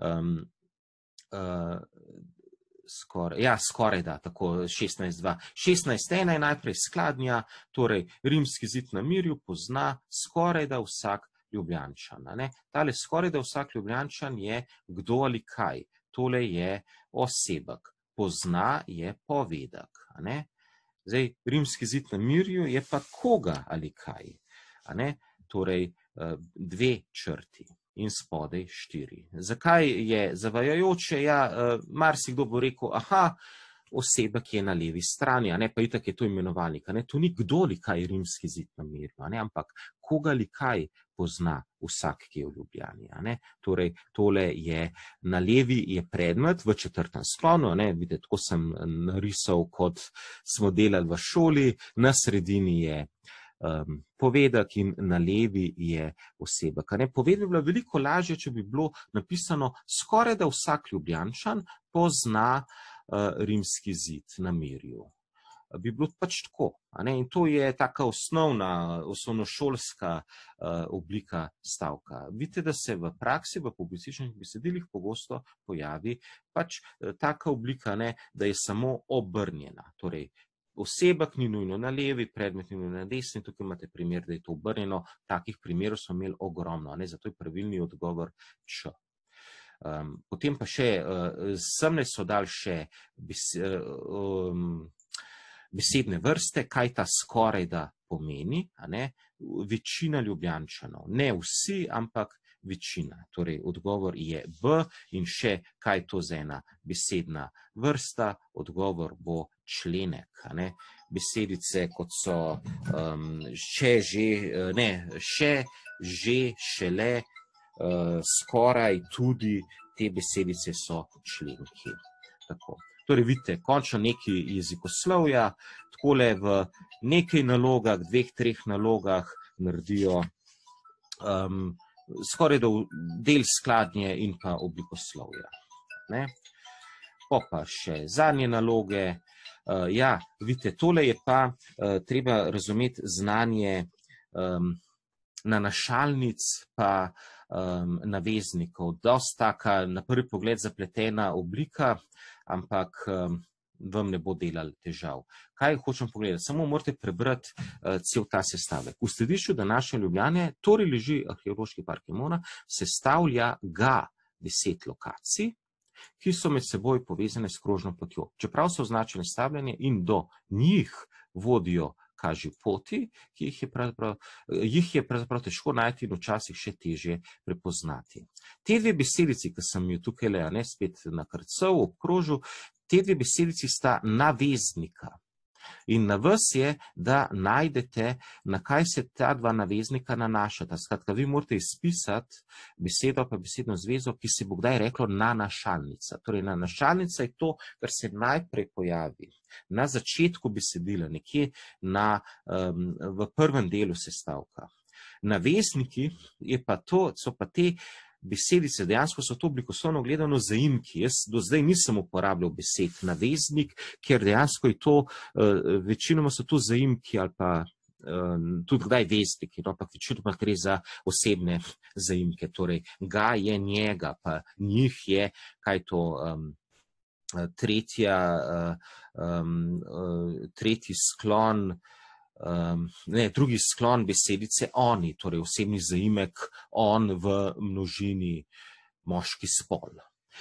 skoraj da, tako 16.2. 16.1 je najprej skladnja, torej rimski zid na Mirju pozna skoraj da vsak Ljubljančan. Tale skoraj da vsak Ljubljančan je kdo ali kaj. Tole je osebek. Pozna je povedek. Zdaj, rimski zid na Mirju je pa koga ali kaj. Torej, dve črti. In spodaj 4. Zakaj je zavajajoče? Marsikdo bo rekel, osebek je na levi strani, pa itak je to imenovalnik. To ni kdo ali kaj rimski zid na Mirju, ampak koga ali kaj pozna vsak, ki je v Ljubljani. Torej, tole je na levi je predmet v četrtem sklonu, vidite, tako sem narisal, kot smo delali v šoli, na sredini je povedek in na levi je osebek. Povedek bi bilo veliko lažje, če bi bilo napisano skoraj da vsak Ljubljančan pozna rimski zid na Mirju. Bi bilo pač tako. In to je taka osnovnošolska oblika stavka. Vidite, da se v praksi, v publicističnih besedilih pogosto pojavi pač taka oblika, da je samo obrnjena. Torej, osebek ni nujno na levi, predmet ni nujno na desni, tukaj imate primer, da je to obrnjeno. Takih primerov smo imeli ogromno, zato je pravilni odgovor Č. Potem pa še, semle so dali še besedne vrste, kaj ta skoraj da pomeni, večina Ljubljančanov. Ne vsi, ampak večina. Torej, odgovor je B in še, kaj je to za ena besedna vrsta, odgovor bo členek. Besedice, kot so še, že, šele, skoraj, tudi, te besedice so členki. Tako. Torej, vidite, končno nekaj jezikoslovja, takole v nekaj nalogah, 2-3 nalogah naredijo skoraj del skladnje in pa oblikoslovja. Pa še zadnje naloge. Vidite, tole je pa treba razumeti znanje nanašalnic pa naveznikov. Dosti taka, na prvi pogled zapletena oblika, ampak vam ne bo delal težav. Kaj hočem pogledati? Samo morate prebrati cel ta sestavek. V središču današnje Ljubljane, torej leži arheološki park Emona, sestavlja ga 10 lokacij, ki so med seboj povezane s krožno potjo. Čeprav so označene stavljanje in do njih vodijo kaži poti, ki jih je pravzaprav težko najti in včasih še težje prepoznati. Te dve besedici, ki sem jo tukaj spet nakrcal, obkrožil, te dve besedici sta naveznika. In na vas je, da najdete, na kaj se ta dva naveznika nanašata. Skratka, vi morate izpisati besedo pa besedno zvezo, ki se bo kdaj reklo nanašalnica. Torej, nanašalnica je to, kar se najprej pojavi na začetku besedila, nekje v prvem delu sestavka. Navezniki so pa te besedice, dejansko so to oblikoslovno gledano zaimki. Jaz do zdaj nisem uporabljal besed naveznik, ker dejansko je to, večinoma so to zaimki ali pa tudi kdaj vezniki, ampak večinoma gre za osebne zaimke. Torej, ga je njega, pa njih je, kaj to, tretji sklon, drugi sklon besedice oni, torej osebni zaimek on v množini moški spol.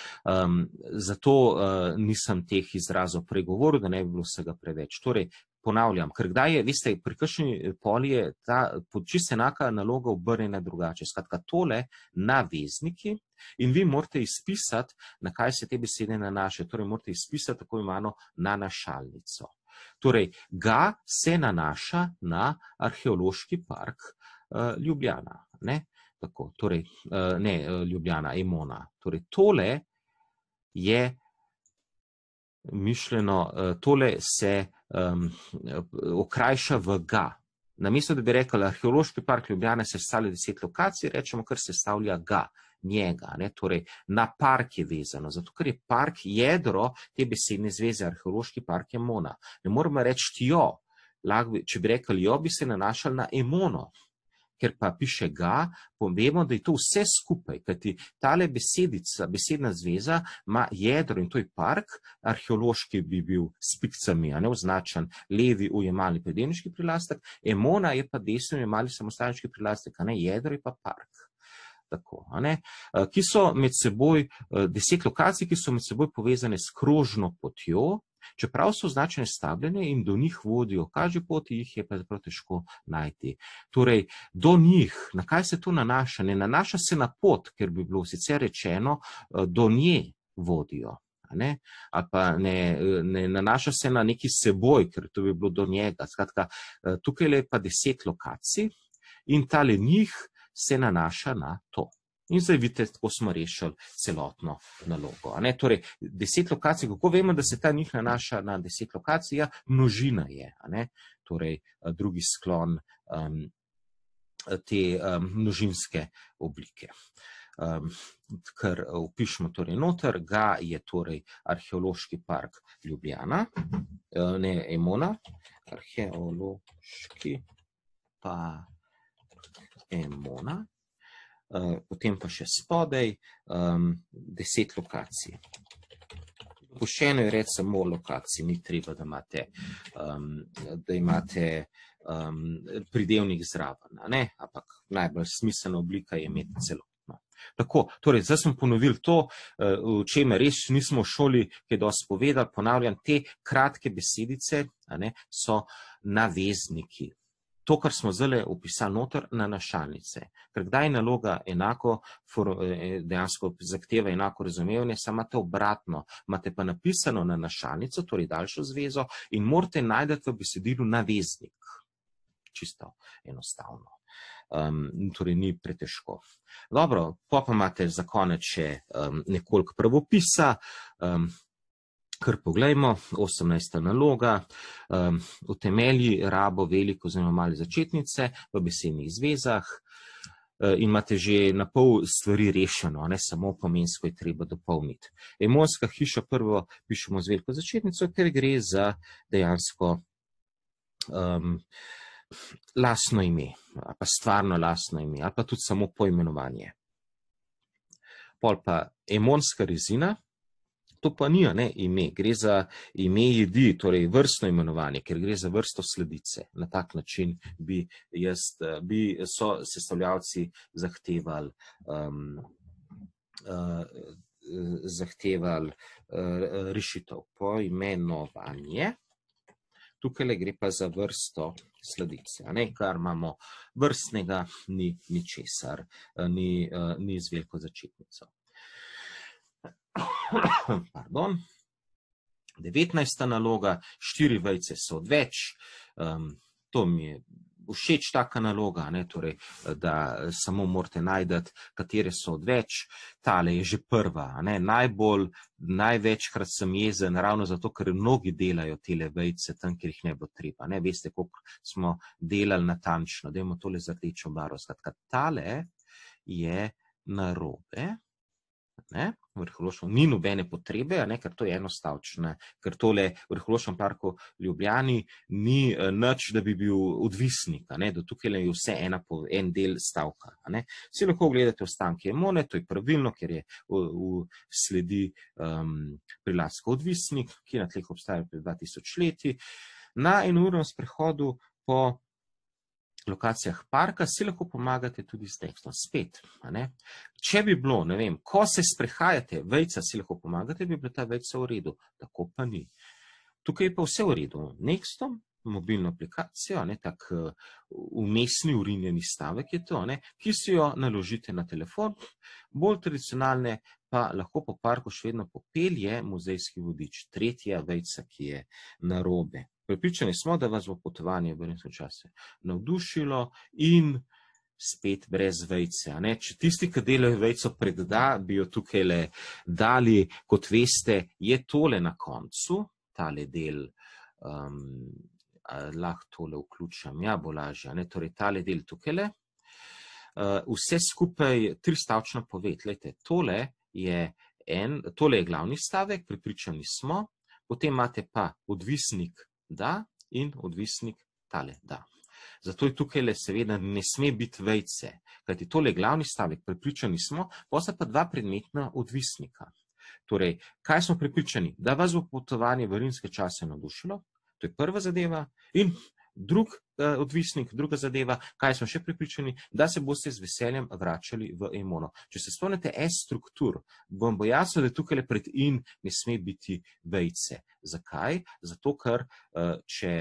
Zato nisem teh izrazov pregovoril, da ne bi bilo vsega preveč. Torej, ponavljam, ker kdaj je, veste, pri kakšni poli je ta čisto enaka naloga obrnjena drugače. Skratka, tole navezniki in vi morate izpisati, na kaj se te besede nanašajo. Torej, morate izpisati tako imenovano nanašalnico. Torej, ga se nanaša na arheološki park Ljubljana. Tako, torej, ne Ljubljana, Emona. Torej, tole je mišljeno, tole se okrajša v ga. Namesto, da bi rekli arheološki park Ljubljana sestavlja 10 lokacij, rečemo, kar sestavlja ga, njega. Torej, na park je vezano, zato ker je park jedro te besedne zveze, arheološki park Emona. Ne moramo reči jo, če bi rekli jo, bi se nanašali na Emono. Ker pa piše ga, povemo, da je to vse skupaj, kajti tale besedica, besedna zveza ima jedro in to je park, arheološki bi bil s pikcami, označen levi ujemalni predelniški prilastek, Emona je pa desni ujemalni samostalniški prilastek, jedro je pa park. Tako, ki so med seboj, 10 lokacij, ki so med seboj povezane s krožno potjo, čeprav so označene stabljene in do njih vodijo kažje poti, jih je pa težko najti. Torej, do njih, na kaj se to nanaša? Ne nanaša se na pot, ker bi bilo sicer rečeno, do nje vodijo. Ali pa ne nanaša se na neki seboj, ker to bi bilo do njega. Skratka, tukaj je pa 10 lokacij in tale njih se nanaša na to. In zdaj vidite, tako smo rešili celotno nalogo. Torej, 10 lokacij, kako vemo, da se ta njih nanaša na 10 lokacij? Ja, množina je. Torej, drugi sklon te množinske oblike. Ker vpišemo torej noter, ga je torej arheološki park Ljubljana, ne Emona, arheološki park Emona, potem pa še spodaj 10 lokacij. Dopuščeno je reči samo lokacij, ni treba, da imate pridevnik zraven, ampak najbolj smiselna oblika je imeti celotno. Tako, torej, zdaj smo ponovili to, o čemer res nismo v šoli kaj dosti povedali, ponavljam, te kratke besedice so navezniki. To, kar smo zdaj opisali noter, nanašalnice. Ker kdaj je naloga enako, dejansko zahteva enako razumevanje, samo imate obratno. Imate pa napisano nanašalnico, torej daljšo zvezo, in morate najti v besedilu naveznik. Čisto enostavno. Torej ni pretežko. Dobro, pa imate za konec še nekoliko pravopisa. Kar poglejmo, 18. naloga, utemelji rabo veliko oziroma male začetnice v besednih zvezah in imate že na pol stvari rešeno, samo pomensko je treba dopolniti. Emonska hiša prvo pišemo z veliko začetnico, ker gre za dejansko lastno ime, ali pa stvarno lastno ime, ali pa tudi samo poimenovanje. Pol pa emonska rezina. To pa ni ime, gre za ime jedi, torej vrstno imenovanje, ker gre za vrsto sladice. Na tak način so sestavljavci zahtevali rešitev. Poimenovanje, tukaj gre pa za vrsto sladice, kar imamo vrstnega, ni ničesar, ni z veliko začetnico. Pardon. 19. naloga, 4 vejice so odveč, to mi je všeč taka naloga, torej, da samo morate najti, katere so odveč. Tale je že prva, največkrat sem jezen, ravno zato, ker mnogi delajo tele vejice tam, kjer jih ne bo treba. Veste, koliko smo delali natančno, dajmo tole z rdečo barvo. Skratka, tale je narobe. V arheološkem ni nobene potrebe, ker to je enostavčno, ker tole v arheološkem parku Ljubljani ni nič, da bi bil odvisnik, do tukaj je vse en del stavka. Vsi lahko gledate ostanke Emone, to je pravilno, ker je sledi Prilasko odvisnik, ki na tleh obstaja pred 2000 leti. Na enournem sprehodu po lokacijah parka si lahko pomagate tudi s tekstom. Spet, če bi bilo, ko se sprehajate, vejica si lahko pomagate, bi bila ta vejica v redu, tako pa ni. Tukaj je pa vse v redu. Nextom, mobilno aplikacijo, tak vmesni urinjeni stavek je to, ki si jo naložite na telefon, bolj tradicionalne pa lahko po parku še vedno popelje muzejski vodič, tretja vejica, ki je narobe. Prepričani smo, da vas bo potovanje v rimskem času navdušilo in spet brez vejice. Če tisti, ki delajo vejico predda, bi jo tukaj dali, kot veste, je tole na koncu, tale del, lahko tole vključam, ja, bo lažje, torej tale del tukaj. Vse skupaj 3-stavčna poved, tole je glavni stavek, prepričani smo, potem imate pa odvisnik da in odvisnik tale da. Zato je tukaj seveda ne sme biti vejice, kajti tole je glavni stavek, prepričani smo, potem pa 2 predmetna odvisnika. Torej, kaj smo prepričani? Da vas bo potovanje v rimske čase navdušilo, to je prva zadeva, in odvisnik, druga zadeva, kaj smo še prepričani, da se boste z veseljem vračali v Emono. Če se spomnite struktur, bo jasno, da tukaj pred in ne sme biti vejice. Zakaj? Zato, ker če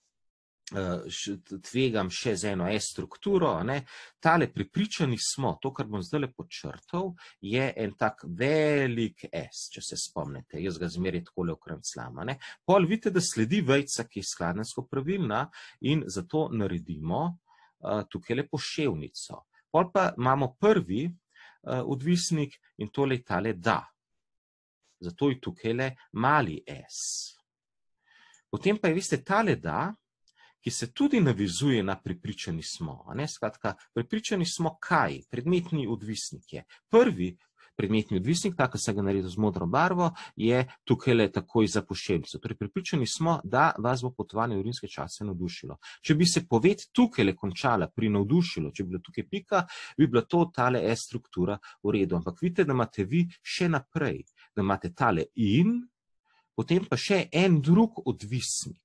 tvegam še z eno strukturo, tale prepričani smo, to, kar bom zdaj podčrtal, je en tak velik S, če se spomnite, jaz ga zmeraj takole okrenclam. Pol vidite, da sledi vejica, ki je skladenjsko pravilna in zato naredimo tukaj poševnico. Pol pa imamo prvi odvisnik in tole tale da. Zato je tukaj mali S. Potem pa je, veste, tale da, ki se tudi navizuje na prepričani smo. Skratka, prepričani smo kaj? Predmetni odvisnik je. Prvi predmetni odvisnik, tako se ga naredil z modro barvo, je tukaj takoj za poševnico. Torej, prepričani smo, da vas bo potovanje v rimske čase navdušilo. Če bi se poved tukaj končala pri navdušilo, če bi bila tukaj pika, bi bila to tale struktura v redu. Ampak vidite, da imate vi še naprej, da imate tale in, potem pa še en drug odvisnik,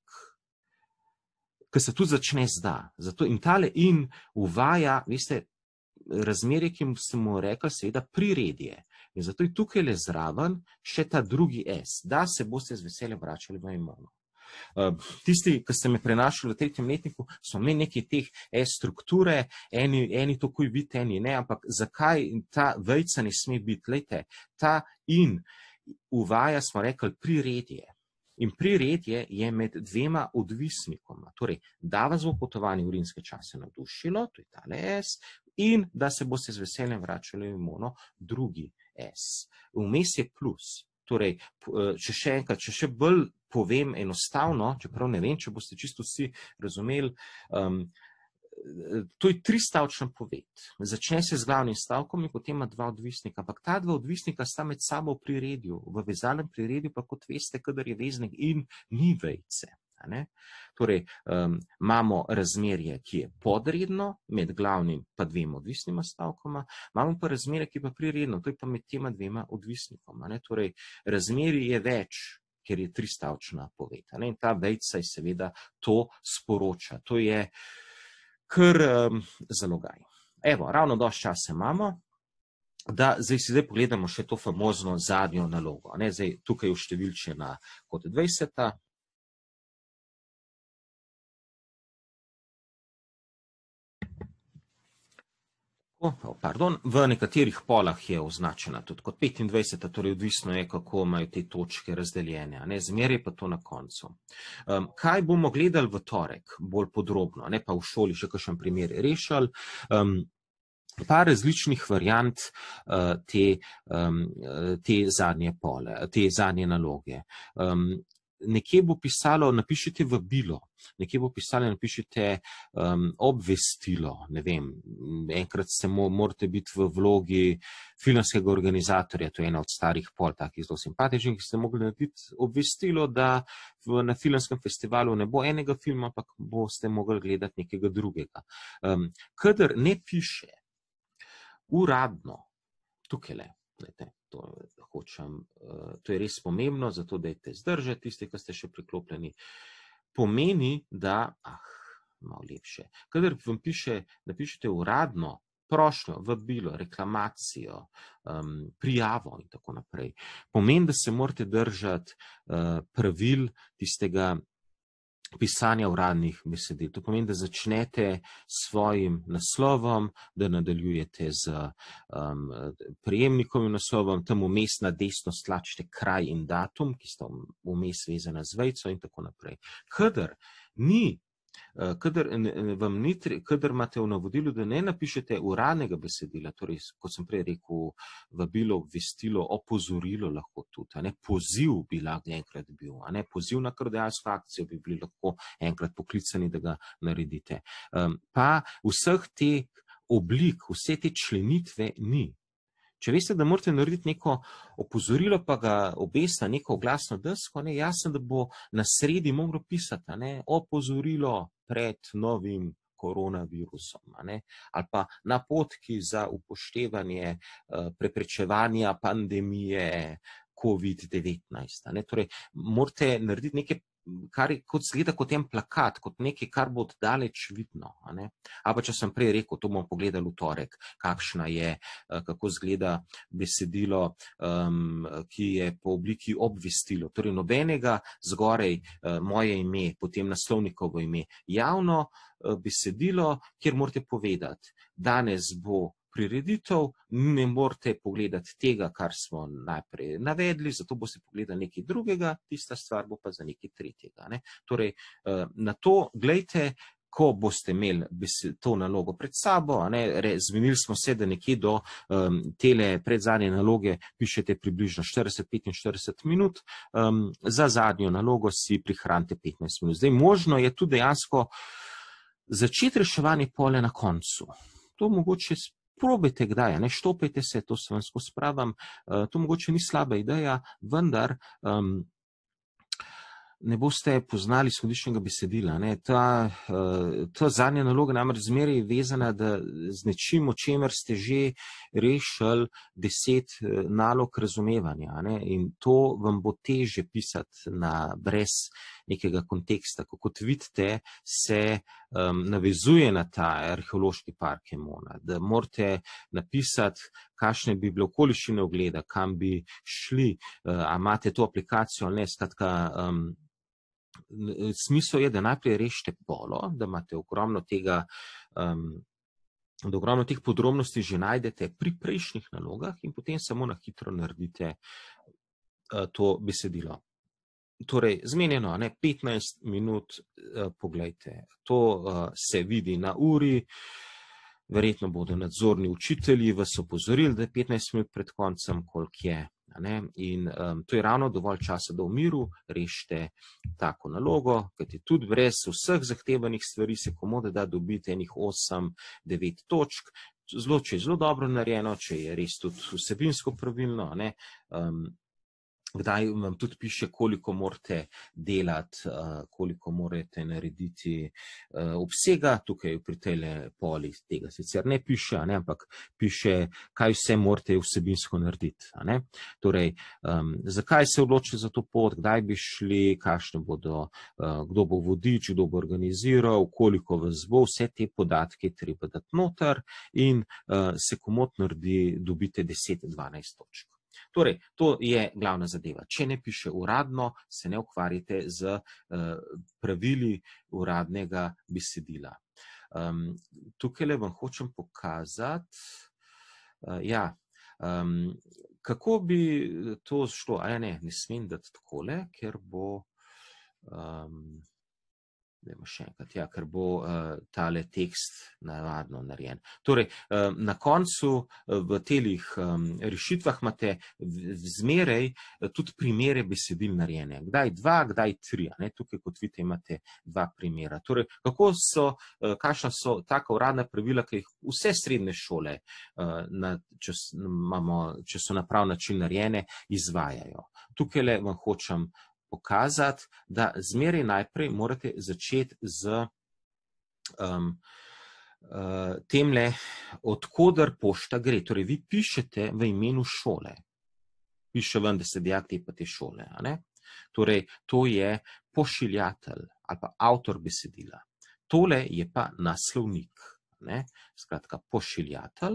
ki se tudi začne z da. Zato in tale in uvaja, veste, razmerje, ki ste mu rekli, seveda priredje. In zato je tukaj zraven še ta drugi S, da se boste z veseljem vračali v Emono. Tisti, ki ste me prenašali v 3. letniku, smo imeli nekaj teh strukture, eni takoj biti, eni ne, ampak zakaj ta vejica ne sme biti? Glejte, ta in uvaja, smo rekli, priredje. In priredje je med 2 odvisnikoma. Torej, da vas bo potovanje v rimske čase navdušilo, to je tale S, in da se boste z veseljem vračali v Emono, drugi S. Vmes je plus. Torej, če še enkrat, če še bolj povem enostavno, čeprav ne vem, če boste čisto vsi razumeli, to je 3-stavčna poved. Začne se z glavnim stavkom in potem ima 2 odvisnika, ampak ta 2 odvisnika sta med sabo v priredju. V vezalnem priredju pa, kot veste, kadar je veznik in ni vejice. Torej, imamo razmerje, ki je podredno, med glavnim pa 2 odvisnima stavkoma, imamo pa razmerje, ki je pa priredno, to je pa med tema 2 odvisnikoma. Torej, razmerje je več, ker je 3-stavčna poved. In ta vejica je seveda to sporoča. To je kar zalogaj. Evo, ravno dosti časa imamo, da zdaj pogledamo še to famozno zadnjo nalogo. Zdaj tukaj je uštevilčena kot 20. V nekaterih polah je označena tudi kot 25, torej odvisno je, kako imajo te točke razdeljene, zmeraj pa to na koncu. Kaj bomo gledali v torek bolj podrobno, ne pa v šoli še kakšen primer rešili, par različnih variant te zadnje naloge. Nekje bo pisalo, napišite vabilo, nekje bo pisalo, napišite obvestilo, ne vem, enkrat morate biti v vlogi filmskega organizatorja, to je ena od starih pol, takih zelo simpatičnih, ki ste mogli narediti obvestilo, da na filmskem festivalu ne bo enega filma, ampak boste mogli gledati nekega drugega. Kadar ne piše uradno, tukajle, gledajte, to je res pomembno, zato dajte zdržati, tisti, ki ste še priklopljeni, pomeni, da, malo lepše, kadar vam napišete uradno prošnjo, vabilo, reklamacijo, prijavo in tako naprej, pomeni, da se morate držati pravil tistega pisanja uradnih besedil. To pomeni, da začnete s svojim naslovom, da nadaljujete z prejemnikovim naslovom, tam vmes na desno stlačite kraj in datum, ki sta vmes vezana z vejico in tako naprej. Kadar imate v navodilu, da ne napišete uradnega besedila, torej, kot sem prej rekel, vabilo, obvestilo, opozorilo lahko tudi, poziv bi lahko enkrat bil, poziv na krvodajalsko akcijo bi bili lahko enkrat poklicani, da ga naredite. Pa vseh teh oblik, vse te členitve ni. Če veste, da morate narediti neko opozorilo, pa ga obesiti na neko oglasno desko, jasno, da bo na sredi moglo pisati, opozorilo pred novim koronavirusom, ali pa napotki za upoštevanje preprečevanja pandemije COVID-19. Torej, morate narediti nekaj, kar zgleda kot en plakat, kot nekaj, kar bo oddaleč vidno. Ali pa, če sem prej rekel, to bomo pogledali v torek, kakšna je, kako zgleda besedilo, ki je po obliki obvestilo. Torej, nobenega zgorej moje ime, potem naslovnikovo ime, javno besedilo, kjer morate povedati, danes bo prireditev, ne morate pogledati tega, kar smo najprej navedli, zato boste pogledali nekaj drugega, tista stvar bo pa za nekaj tretjega. Torej, na to gledajte, ko boste imeli to nalogo pred sabo, zmenili smo se, da nekje do tele predzadnje naloge pišete približno 40-45 minut, za zadnjo nalogo si prihranite 15 minut. Zdaj, možno je tudi dejansko začeti reševanje pole na koncu. To mogoče probajte kdaj, štopajte se, to se vam skozi spravim, to mogoče ni slaba ideja, vendar ne boste poznali izhodiščnega besedila. Ta zadnja naloga namreč zmeraj je vezana z nečim, o čemer ste že rešili 10 nalog razumevanja. In to vam bo težje pisati brez nekega konteksta. Kot vidite, se navezuje na ta arheološki park Emona, da morate napisati, kakšne bi bile okoliščine ogleda, kam bi šli, a imate to aplikacijo ali ne, skratka, smisel je, da najprej rešite polo, da imate ogromno tega, da ogromno teh podrobnosti že najdete pri prejšnjih nalogah in potem samo na hitro naredite to besedilo. Torej, zmenjeno, 15 minut, poglejte, to se vidi na uri, verjetno bodo nadzorni učitelji vas opozorili, da je 15 minut pred koncem, koliko je. In to je ravno dovolj časa, da v miru rešite tako nalogo, kajti tudi brez vseh zahtevanih stvari se komodo da dobiti enih 8-9 točk, če je zelo dobro narejeno, če je res tudi vsebinsko pravilno, kdaj vam tudi piše, koliko morate delati, koliko morate narediti obsega, tukaj pri tele poli tega sicer ne piše, ampak piše, kaj vse morate vsebinsko narediti. Torej, zakaj se odločite za to pot, kdaj bi šli, kakšne bodo, kdo bo vodič, kdo bo organiziral, koliko vas bo, vse te podatke treba dati noter in se komot naredi, dobite 10-12 točk. Torej, to je glavna zadeva. Če ne piše uradno, se ne ukvarjate z pravili uradnega besedila. Tukaj vam hočem pokazati, kako bi to šlo. Ne smem dati takole, ker bo, dajmo še enkrat, ker bo tale tekst navadno narejen. Torej, na koncu v telih rešitvah imate zmeraj tudi primere besedil narejene. Kdaj 2, kdaj 3. Tukaj, kot vidite, imate 2 primera. Torej, kakšna so taka uradna pravila, ki jih vse srednje šole, če so na prav način narejene, izvajajo. Tukaj vam hočem pokazati, da zmeraj najprej morate začeti z temle, odkoder pošta gre. Torej, vi pišete v imenu šole. Piše ven, da ste dijak te šole. Torej, to je pošiljatelj ali pa avtor besedila. Tole je pa naslovnik. Skratka, pošiljatelj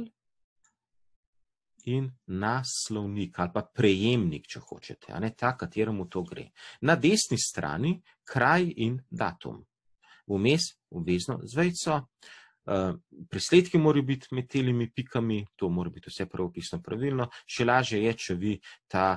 in naslovnik ali pa prejemnik, če hočete, ta, kateremu to gre. Na desni strani kraj in datum. Vmes obvezno z vejico. Presledki morajo biti med telimi pikami, to mora biti vse pravopisno pravilno. Še lažje je, če vi ta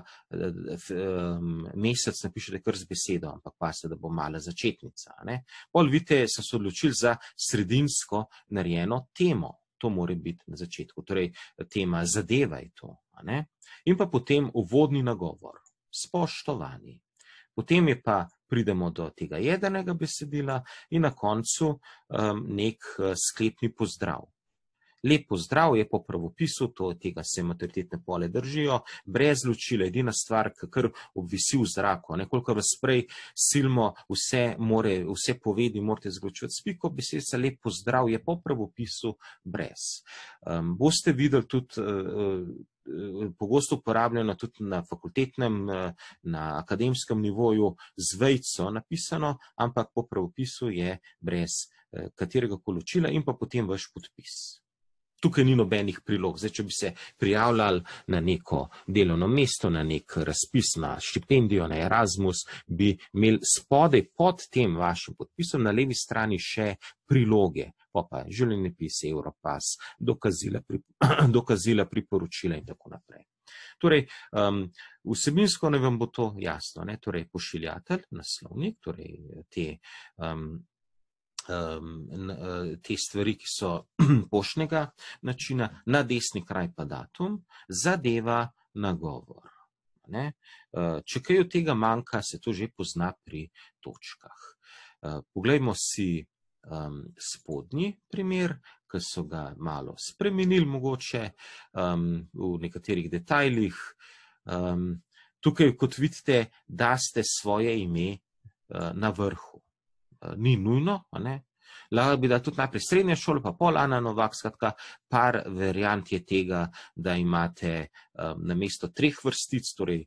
mesec napišete kar z besedo, ampak pazite, da bo mala začetnica. Pol vidite, so se odločili za sredinsko narejeno temo. To mora biti na začetku, torej tema zadeva je to. In pa potem uvodni nagovor, spoštovani. Potem pridemo do tega jedrnega besedila in na koncu nek sklepni pozdrav. Lep pozdrav je po pravopisu, tega se maturitetne pole držijo, brez ločila, edina stvar, kar obvisi v zraku. Koliko vas prej silimo, vse povedi morate zločiti s piko, besedica lep pozdrav je po pravopisu brez. Boste videli tudi, pogosto uporabljeno tudi na fakultetnem, na akademskem nivoju z vejico napisano, ampak po pravopisu je brez katerega koločila in pa potem vaš podpis. Tukaj ni nobenih prilog. Zdaj, če bi se prijavljali na neko delovno mesto, na nek razpis, na štipendijo, na Erasmus, bi imeli spodaj pod tem vašim podpisom na levi strani še priloge, pa življenjepis, Europass, dokazila, priporočila in tako naprej. Torej, vsebinsko ne vam bo to jasno. Torej, pošiljatelj, naslovnik, torej te stvari, ki so poštnega načina, na desni kraj pa datum, zadeva nagovor. Če kaj od tega manjka, se to že pozna pri točkah. Poglejmo si spodnji primer, ki so ga malo spremenili mogoče v nekaterih detajlih. Tukaj, kot vidite, daste svoje ime na vrhu. Ni nujno, lahko bi da tudi najprej srednja šola, pa pol Ana Novak, skratka, par variant je tega, da imate namesto 3 vrstic, torej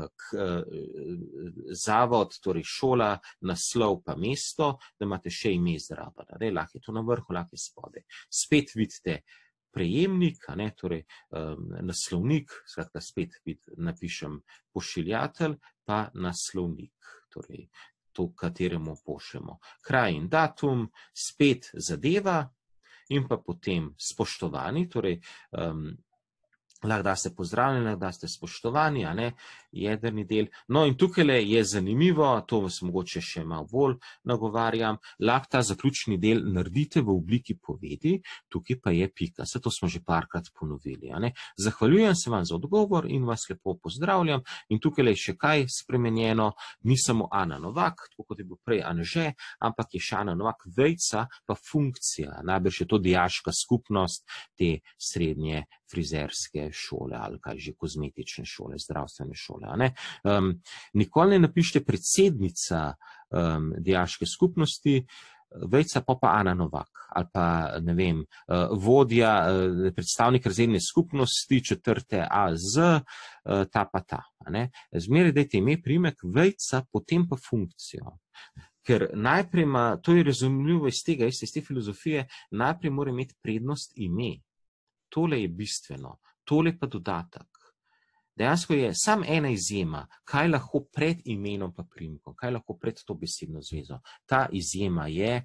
zavod, torej šola, naslov pa mesto, da imate še ime zraven. Lahko je to na vrhu, lahko je spodaj. Spet vidite prejemnik, torej naslovnik, skratka spet napišem pošiljatelj, pa naslovnik, torej to, kateremu pošljemo. Kraj in datum, spet zadeva in pa potem spoštovani, torej lahko da ste pozdravljeni, lahko da ste spoštovani, jedrni del. No in tukaj je zanimivo, to vas mogoče še malo bolj nagovarjam, lahko ta zaključni del naredite v obliki povedi, tukaj pa je pika, se to smo že parkrat ponovili. Zahvaljujem se vam za odgovor in vas lepo pozdravljam in tukaj je še kaj spremenjeno, ni samo Ana Novak, tako kot je bil prej Anže, ampak je še Ana Novak vejica pa funkcija, najbrž je to dijaška skupnost te srednje frizerske šole ali kaj že kozmetične šole, zdravstvene šole. Nikoli ne napišite predsednica dijaške skupnosti, vejica pa Ana Novak ali pa, ne vem, vodja, predstavnik razredne skupnosti 4. AZ, ta pa ta. Zmeraj dajte ime, priimek, vejica, potem pa funkcijo. Ker najprej to je razumljivo iz tega, iz te filozofije, najprej mora imeti prednost ime. Tole je bistveno, tole pa dodatek. Dejansko je samo ena izjema, kaj lahko pred imenom pa priimkom, kaj lahko pred to besedno zvezo. Ta izjema je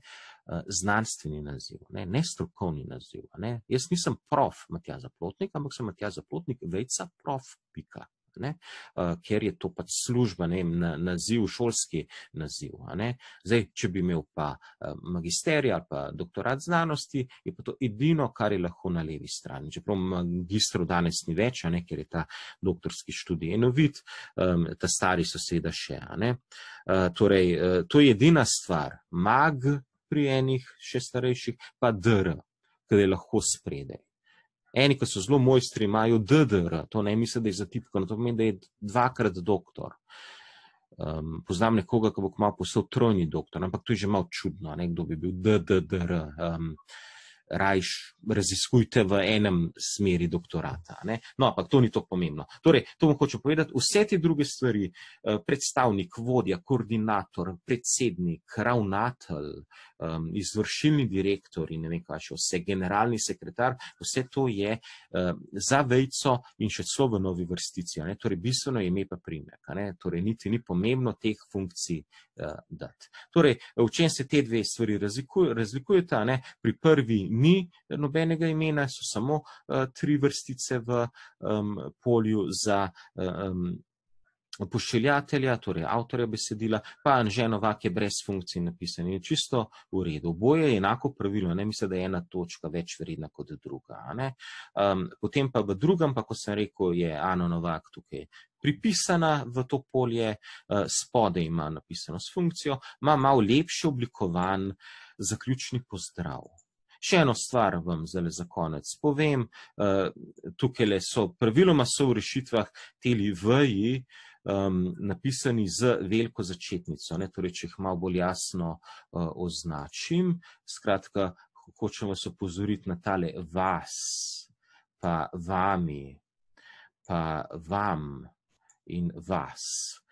znanstveni naziv, ne strokovni naziv. Ne. Jaz nisem prof. Matjaž Zaplotnik, ampak sem Matjaž Zaplotnik, vejca prof. Ne, ker je to pač služba, ne, naziv, šolski naziv. Ne. Zdaj, če bi imel pa magisterij ali pa doktorat znanosti, je pa to edino, kar je lahko na levi strani. Čeprav magistrov danes ni več, ne, ker je ta doktorski študij enovit, ta stari so seveda še. Ne. Torej, to je edina stvar. Mag pri enih še starejših, pa dr, ker je lahko spredaj. Eni, ki so zelo mojstri, imajo DDR, to ne misli, da je zatipkano, to pomeni, da je dvakrat doktor. Poznam nekoga, ki bo kmalu postal trojni doktor, ampak to je že malo čudno, ne, kdo bi bil DDR. Rajš raziskujte v enem smeri doktorata. Ne? No, ampak to ni to pomembno. Torej, to vam hočem povedati, vse te druge stvari, predstavnik, vodja, koordinator, predsednik, ravnatelj, izvršilni direktor in ne vem kaj še vse, generalni sekretar, vse to je za vejico in še celo v novi vrstici. Ne? Torej, bistveno je ime pa priimek. Torej, niti ni pomembno teh funkcij dati. Torej, v čem se te dve stvari razlikujeta? Ne? Pri prvi ni nobenega imena, so samo 3 vrstice v polju za pošiljatelja, torej avtorja besedila, pa Anže Novak je brez funkcij napisan in je čisto v redu. Oboje je enako pravilo, ne mislim, da je ena točka več vredna kot druga. Ne? Potem pa v drugem, pa kot sem rekel, je Ana Novak tukaj pripisana v to polje, spodaj ima napisano s funkcijo, ima malo lepše oblikovan zaključni pozdrav. Še eno stvar vam zdaj za konec povem, tukaj so, praviloma so v rešitvah teli veji napisani z veliko začetnico, ne, torej, če jih malo bolj jasno označim, skratka, hočem vas opozoriti na tale vas, pa vami, pa vam in vas.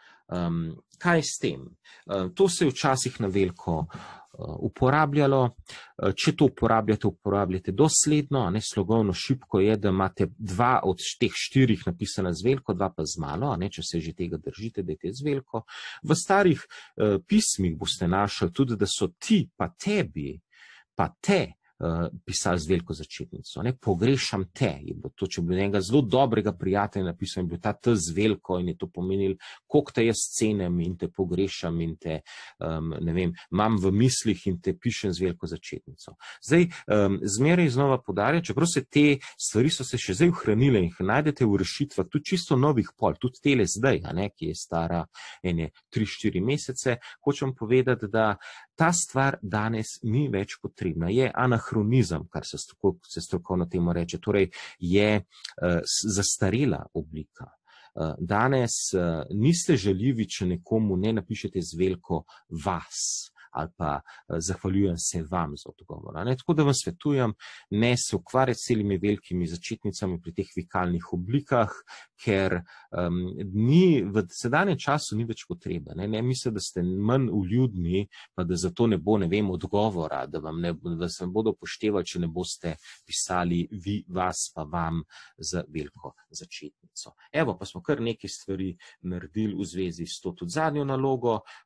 Kaj s tem? To se je včasih na veliko uporabljalo. Če to uporabljate dosledno, ne, slogovno šibko je, da imate 2 od teh 4 napisana z veliko, 2 pa z malo, ne, če se že tega držite, da je te z veliko. V starih pismih boste našli tudi, da so ti, pa tebi, pa te pisali z veliko začetnico. Ne? Pogrešam te. Je bilo to, če bi enega zelo dobrega prijatelja napisal, je bil ta T z veliko in je to pomenilo, koliko te jaz cenim in te pogrešam in te, ne vem, imam v mislih in te pišem z veliko začetnico. Zdaj, zmeraj znova poudarjam, čeprav se te stvari so se še zdaj ohranile in jih najdete v rešitvah, tudi čisto novih pol, tudi tele zdaj, ne, ki je stara ene 3-4 mesece, hočem povedati, da ta stvar danes ni več potrebna. Je anahronizem, kar se strokovno temu reče, torej je zastarela oblika. Danes niste žaljivi, če nekomu ne napišete z veliko vas ali pa zahvaljujem se vam za odgovor. Tako da vam svetujem, ne se ukvarjati s celimi velikimi začetnicami pri teh vikalnih oblikah, ker v sedanjem času ni več potrebe. Ne mislite, da ste manj vljudni, pa da zato ne bo, ne vem, odgovora, da se vam bodo upoštevali, če ne boste pisali vi, vas, pa vam z veliko začetnico. Evo, pa smo kar nekaj stvari naredili v zvezi s to tudi zadnjo nalogo.